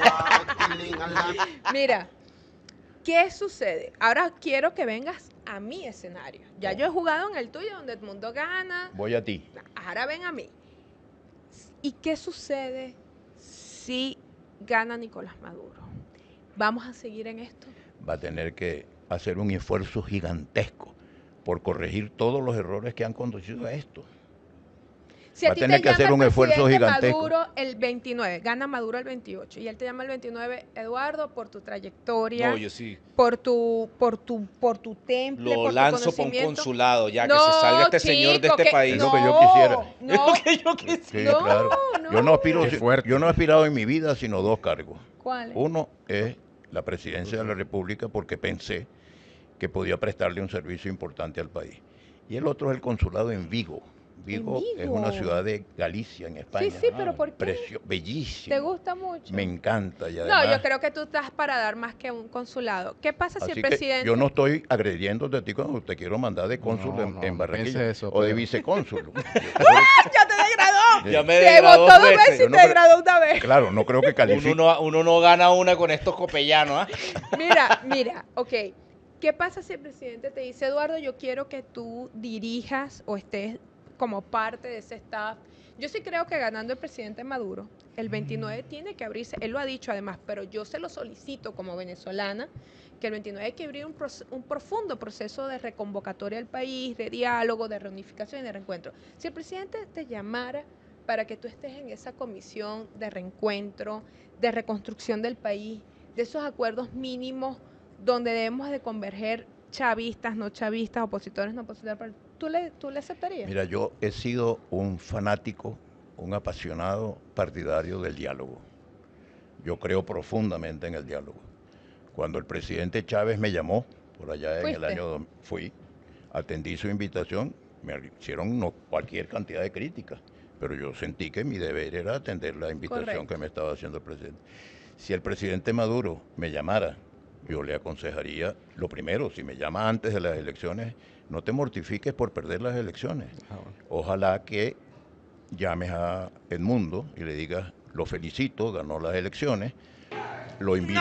Mira, ¿qué sucede? Ahora quiero que vengas a mi escenario. Ya yo he jugado en el tuyo, donde Edmundo gana. Voy a ti. Ahora ven a mí. ¿Y qué sucede si gana Nicolás Maduro? ¿Vamos a seguir en esto? Va a tener que hacer un esfuerzo gigantesco por corregir todos los errores que han conducido a esto. Si a Va a ti tener te que hacer llama un el esfuerzo presidente gigantesco. Maduro el veintinueve, gana Maduro el veintiocho, y él te llama el veintinueve, Eduardo, por tu trayectoria, No, yo sí. por tu, por tu, por tu temple, Lo por tu lanzo para un conocimiento. consulado, ya no, que se salga este señor de chico, este que- país. Es lo que yo no, quisiera. No, Es lo que yo Sí, quisiera. No, claro. no. Yo no aspiro, Qué si- fuerte. yo no he aspirado en mi vida sino dos cargos. ¿Cuáles? Uno es la presidencia de la República porque pensé que podía prestarle un servicio importante al país. Y el otro es el consulado en Vigo. Vigo, En es una Vigo. ciudad de Galicia, en España. Sí, sí, pero ¿por qué? Precio- bellísimo. ¿Te gusta mucho? Me encanta. Y No, además, yo creo que tú estás para dar más que un consulado. ¿Qué pasa si así el que presidente... yo no estoy agrediéndote a ti cuando te quiero mandar de cónsul No, en, no, en no Barranquilla pienses eso, o de Pedro. vicecónsul. ¡Ya te degradó! Ya me Te degradó votó dos dos veces veces. y Yo no te creo- degradó una vez. Claro, no creo que Uno califique. no, uno no gana una con estos copellanos, ¿ah? Mira, mira, ok. ¿Qué pasa si el presidente te dice, Eduardo, yo quiero que tú dirijas o estés como parte de ese staff? Yo sí creo que ganando el presidente Maduro, el veintinueve tiene que abrirse, él lo ha dicho además, pero yo se lo solicito como venezolana, que el veintinueve hay que abrir un, proce- un profundo proceso de reconvocatoria al país, de diálogo, de reunificación y de reencuentro. Si el presidente te llamara para que tú estés en esa comisión de reencuentro, de reconstrucción del país, de esos acuerdos mínimos donde debemos de converger chavistas, no chavistas, opositores, no opositores, pero ¿tú le, tú le aceptarías? Mira, yo he sido un fanático, un apasionado partidario del diálogo. Yo creo profundamente en el diálogo. Cuando el presidente Chávez me llamó, por allá en el ¿Fuiste? año, dos- fui, atendí su invitación, me hicieron no, cualquier cantidad de críticas, pero yo sentí que mi deber era atender la invitación Correcto. que me estaba haciendo el presidente. Si el presidente Maduro me llamara, yo le aconsejaría, lo primero, si me llama antes de las elecciones, no te mortifiques por perder las elecciones. Ah, bueno. Ojalá que llames a Edmundo y le digas, lo felicito, ganó las elecciones, lo invito,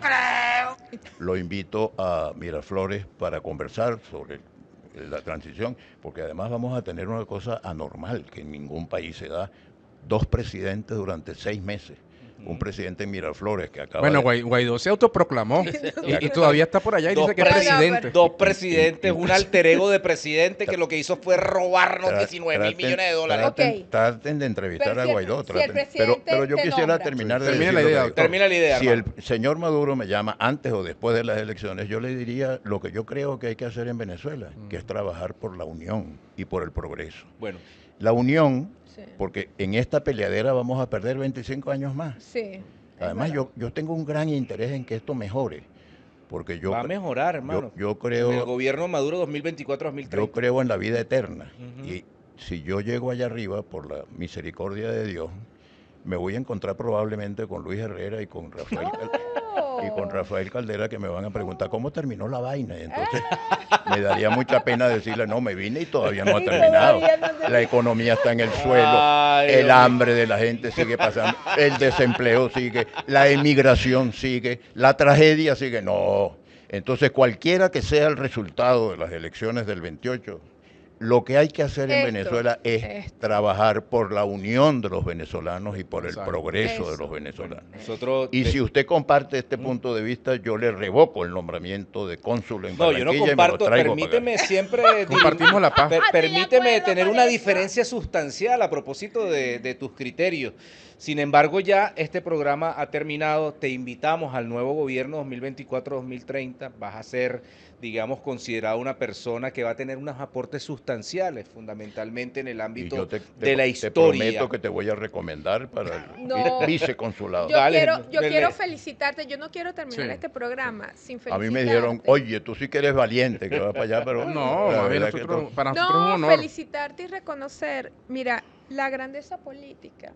lo invito a Miraflores para conversar sobre la transición, porque además vamos a tener una cosa anormal que en ningún país se da, dos presidentes durante seis meses. Un presidente en Miraflores que acaba Bueno, de... Guai- Guaidó se autoproclamó y, y todavía está por allá y Dos dice que es pre- presidente. Dos presidentes, Y- y- un alter ego de presidente que lo que hizo fue robarnos Tra- diecinueve mil traten- millones de dólares. Traten, Ok. traten de entrevistar Pero a si el- Guaidó. si el traten. pero, presidente pero yo te quisiera nombra. terminar de Termina decir la lo que- idea, doctor. Termina la idea, Si el hermano. señor Maduro me llama antes o después de las elecciones, yo le diría lo que yo creo que hay que hacer en Venezuela, que es trabajar por la unión y por el progreso. Bueno, La unión, Sí. porque en esta peleadera vamos a perder veinticinco años más. Sí. es Además, verdad. yo, yo tengo un gran interés en que esto mejore, porque yo, va a mejorar, hermano. yo, yo En el creo... gobierno Maduro dos mil veinticuatro a dos mil Yo treinta. creo en la vida eterna. Ujú. Y si yo llego allá arriba, por la misericordia de Dios, me voy a encontrar probablemente con Luis Herrera y con Rafael, Cal- Oh. y con Rafael Caldera, que me van a preguntar cómo terminó la vaina. Y entonces me daría mucha pena decirle, no, me vine y todavía no ha Y terminado. todavía no terminó. La economía está en el suelo, Ay, el Dios mío. hambre de la gente sigue pasando, el desempleo sigue, la emigración sigue, la tragedia sigue. No. Entonces, cualquiera que sea el resultado de las elecciones del veintiocho, lo que hay que hacer en Esto, Venezuela es esto. trabajar por la unión de los venezolanos y por Exacto. el progreso de Eso. los venezolanos. Nosotros Y de- si usted comparte este punto de vista, yo le revoco el nombramiento de cónsul en No, yo no Barranquilla y me lo comparto, traigo para acá. permíteme siempre... Compartimos la paz. Per- Ah, estoy de permíteme acuerdo tener con una eso. diferencia sustancial a propósito de, de tus criterios. Sin embargo, ya este programa ha terminado. Te invitamos al nuevo gobierno dos mil veinticuatro a dos mil treinta. Vas a ser, digamos, considerado una persona que va a tener unos aportes sustanciales, fundamentalmente en el Y ámbito yo te, te- de la te historia. prometo que te voy a recomendar para el No. vi- viceconsulado. Yo, Dale, quiero, yo dele. quiero felicitarte. Yo no quiero terminar Sí. este programa sin A felicitarte. mí me dijeron, oye, tú sí que eres valiente, que vas para allá, pero No, la más bien verdad que nosotros- to- para nosotros es un No, honor. felicitarte y reconocer. Mira, la grandeza política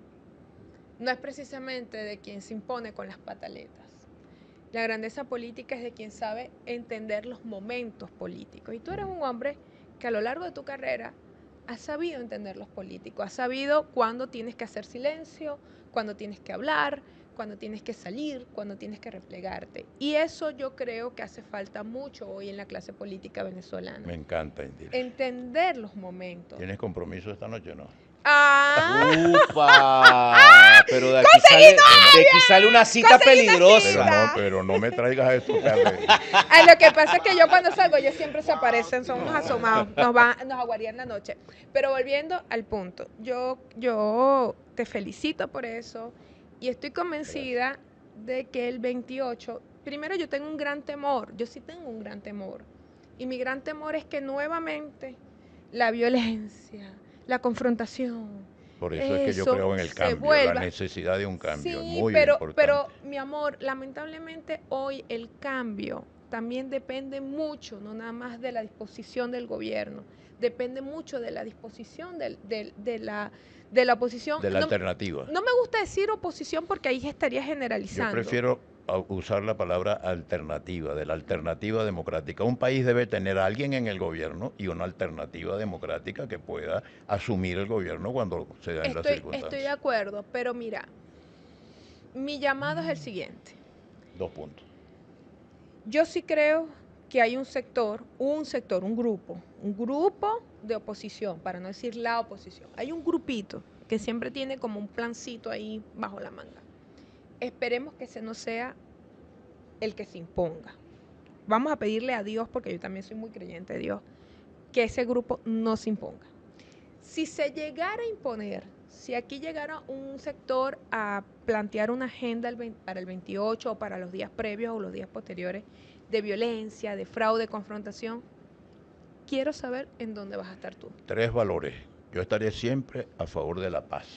no es precisamente de quien se impone con las pataletas. La grandeza política es de quien sabe entender los momentos políticos. Y tú eres un hombre que a lo largo de tu carrera has sabido entender los políticos, has sabido cuándo tienes que hacer silencio, cuándo tienes que hablar, cuándo tienes que salir, cuándo tienes que replegarte. Y eso yo creo que hace falta mucho hoy en la clase política venezolana. me encanta, Indira. Entender los momentos. ¿Tienes compromiso esta noche o no? Ah, ¡Upa! Pero de aquí, sale, de aquí sale una cita Conseguí una peligrosa. Pero no, pero no me traigas esto, Carmen. ay, lo que pasa es que yo cuando salgo, ellos siempre se aparecen, son unos asomados, nos, van, nos aguarían la noche. Pero volviendo al punto, yo, yo te felicito por eso y estoy convencida de que el veintiocho, primero yo tengo un gran temor, yo sí tengo un gran temor. Y mi gran temor es que nuevamente la violencia, la confrontación, Por eso es que yo eso creo en el se cambio, vuelva. la necesidad de un cambio, Sí, es muy pero, importante. pero mi amor, lamentablemente hoy el cambio también depende mucho, no nada más de la disposición del gobierno, depende mucho de la disposición del, del- de, la, de la oposición. de la no, alternativa. no me gusta decir oposición porque ahí estaría Yo generalizando. prefiero a- usar la palabra alternativa, de la alternativa democrática. Un país debe tener a alguien en el gobierno y una alternativa democrática que pueda asumir el gobierno cuando se den las Estoy, circunstancias. estoy de acuerdo, pero mira, mi llamado es el siguiente. Dos puntos. Yo sí creo que hay un sector, un sector, un grupo, un grupo de oposición, para no decir la oposición. Hay un grupito que siempre tiene como un plancito ahí bajo la manga. Esperemos que ese no sea el que se imponga. Vamos a pedirle a Dios, porque yo también soy muy creyente de Dios, que ese grupo no se imponga. Si se llegara a imponer, si aquí llegara un sector a plantear una agenda el veinte para el veintiocho o para los días previos o los días posteriores de violencia, de fraude, confrontación, quiero saber en dónde vas a estar tú. Tres valores. Yo estaré siempre a favor de la paz.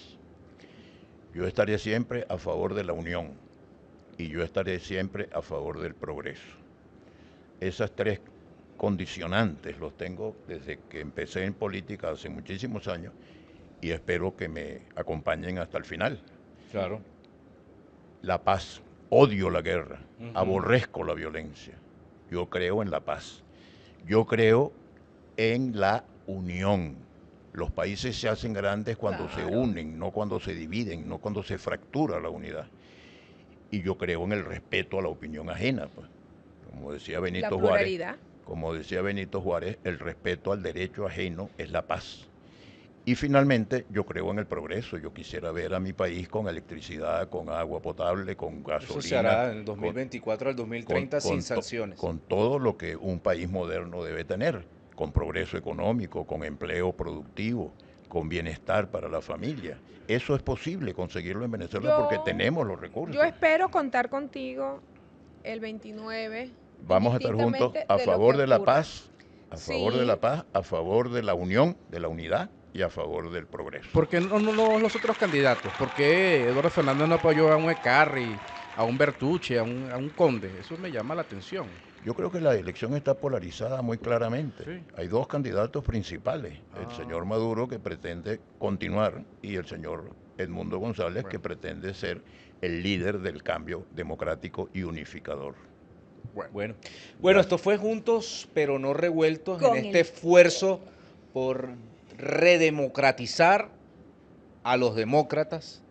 Yo estaré siempre a favor de la unión. Y yo estaré siempre a favor del progreso. Esas tres condicionantes los tengo desde que empecé en política hace muchísimos años y espero que me acompañen hasta el final. Claro. La paz. Odio la guerra. Ujú. Aborrezco la violencia. Yo creo en la paz. Yo creo en la unión. Los países se hacen grandes cuando Claro. se unen, no cuando se dividen, no cuando se fractura la unidad. Y yo creo en el respeto a la opinión ajena, pues. Como decía La Benito Juárez, pluralidad. como decía Benito Juárez, el respeto al derecho ajeno es la paz. Y finalmente, yo creo en el progreso. Yo quisiera ver a mi país con electricidad, con agua potable, con gasolina. Eso se hará del dos mil con- veinticuatro al dos mil treinta con- sin con to- sanciones. Con todo lo que un país moderno debe tener, con progreso económico, con empleo productivo, con bienestar para la familia. Eso es posible conseguirlo en Venezuela Yo- porque tenemos los recursos. Yo espero contar contigo el veintinueve. Vamos a estar juntos a indistintamente lo favor que de la ocurra. paz, a favor de Sí. la paz, a favor de la unión, de la unidad y a favor del progreso. ¿Por qué no, no- no los otros candidatos? ¿Por qué Eduardo Fernández no apoyó a un Ecarri, a un Bertucci, a un, a un Conde? Eso me llama la atención. Yo creo que la elección está polarizada muy claramente. Sí. Hay dos candidatos principales, el Ah. señor Maduro que pretende continuar y el señor Edmundo González que Bueno. pretende ser el líder del cambio democrático y unificador. Bueno, Bueno, bueno, esto fue Juntos pero no revueltos Con en este el- esfuerzo por redemocratizar a los demócratas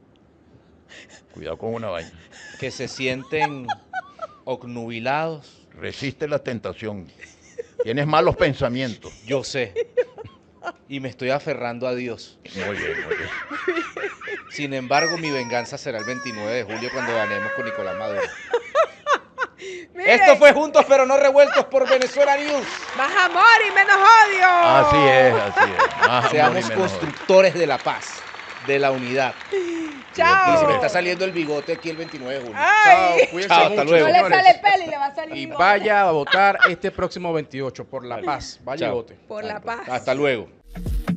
Cuidado con una vaina. que se sienten obnubilados. Resiste la tentación. Tienes malos pensamientos. Yo sé. Y me estoy aferrando a Dios. Muy bien, muy bien. Sin embargo, mi venganza será el veintinueve de julio cuando ganemos con Nicolás Maduro. Mire, Esto fue Juntos pero no revueltos por Venezuela News. más amor y menos odio. Así es, así es. Más amor y Seamos menos odio. constructores de la paz, de la unidad. Chao. Y se me está saliendo el bigote aquí el veintinueve de julio. Ay. chao, cuídense Chao, hasta mucho, luego. No le señores. sale pelo y le va a salir Y bigote. vaya a votar este próximo veintiocho por la paz. Vaya y Chao. vote. Por la paz. Hasta luego.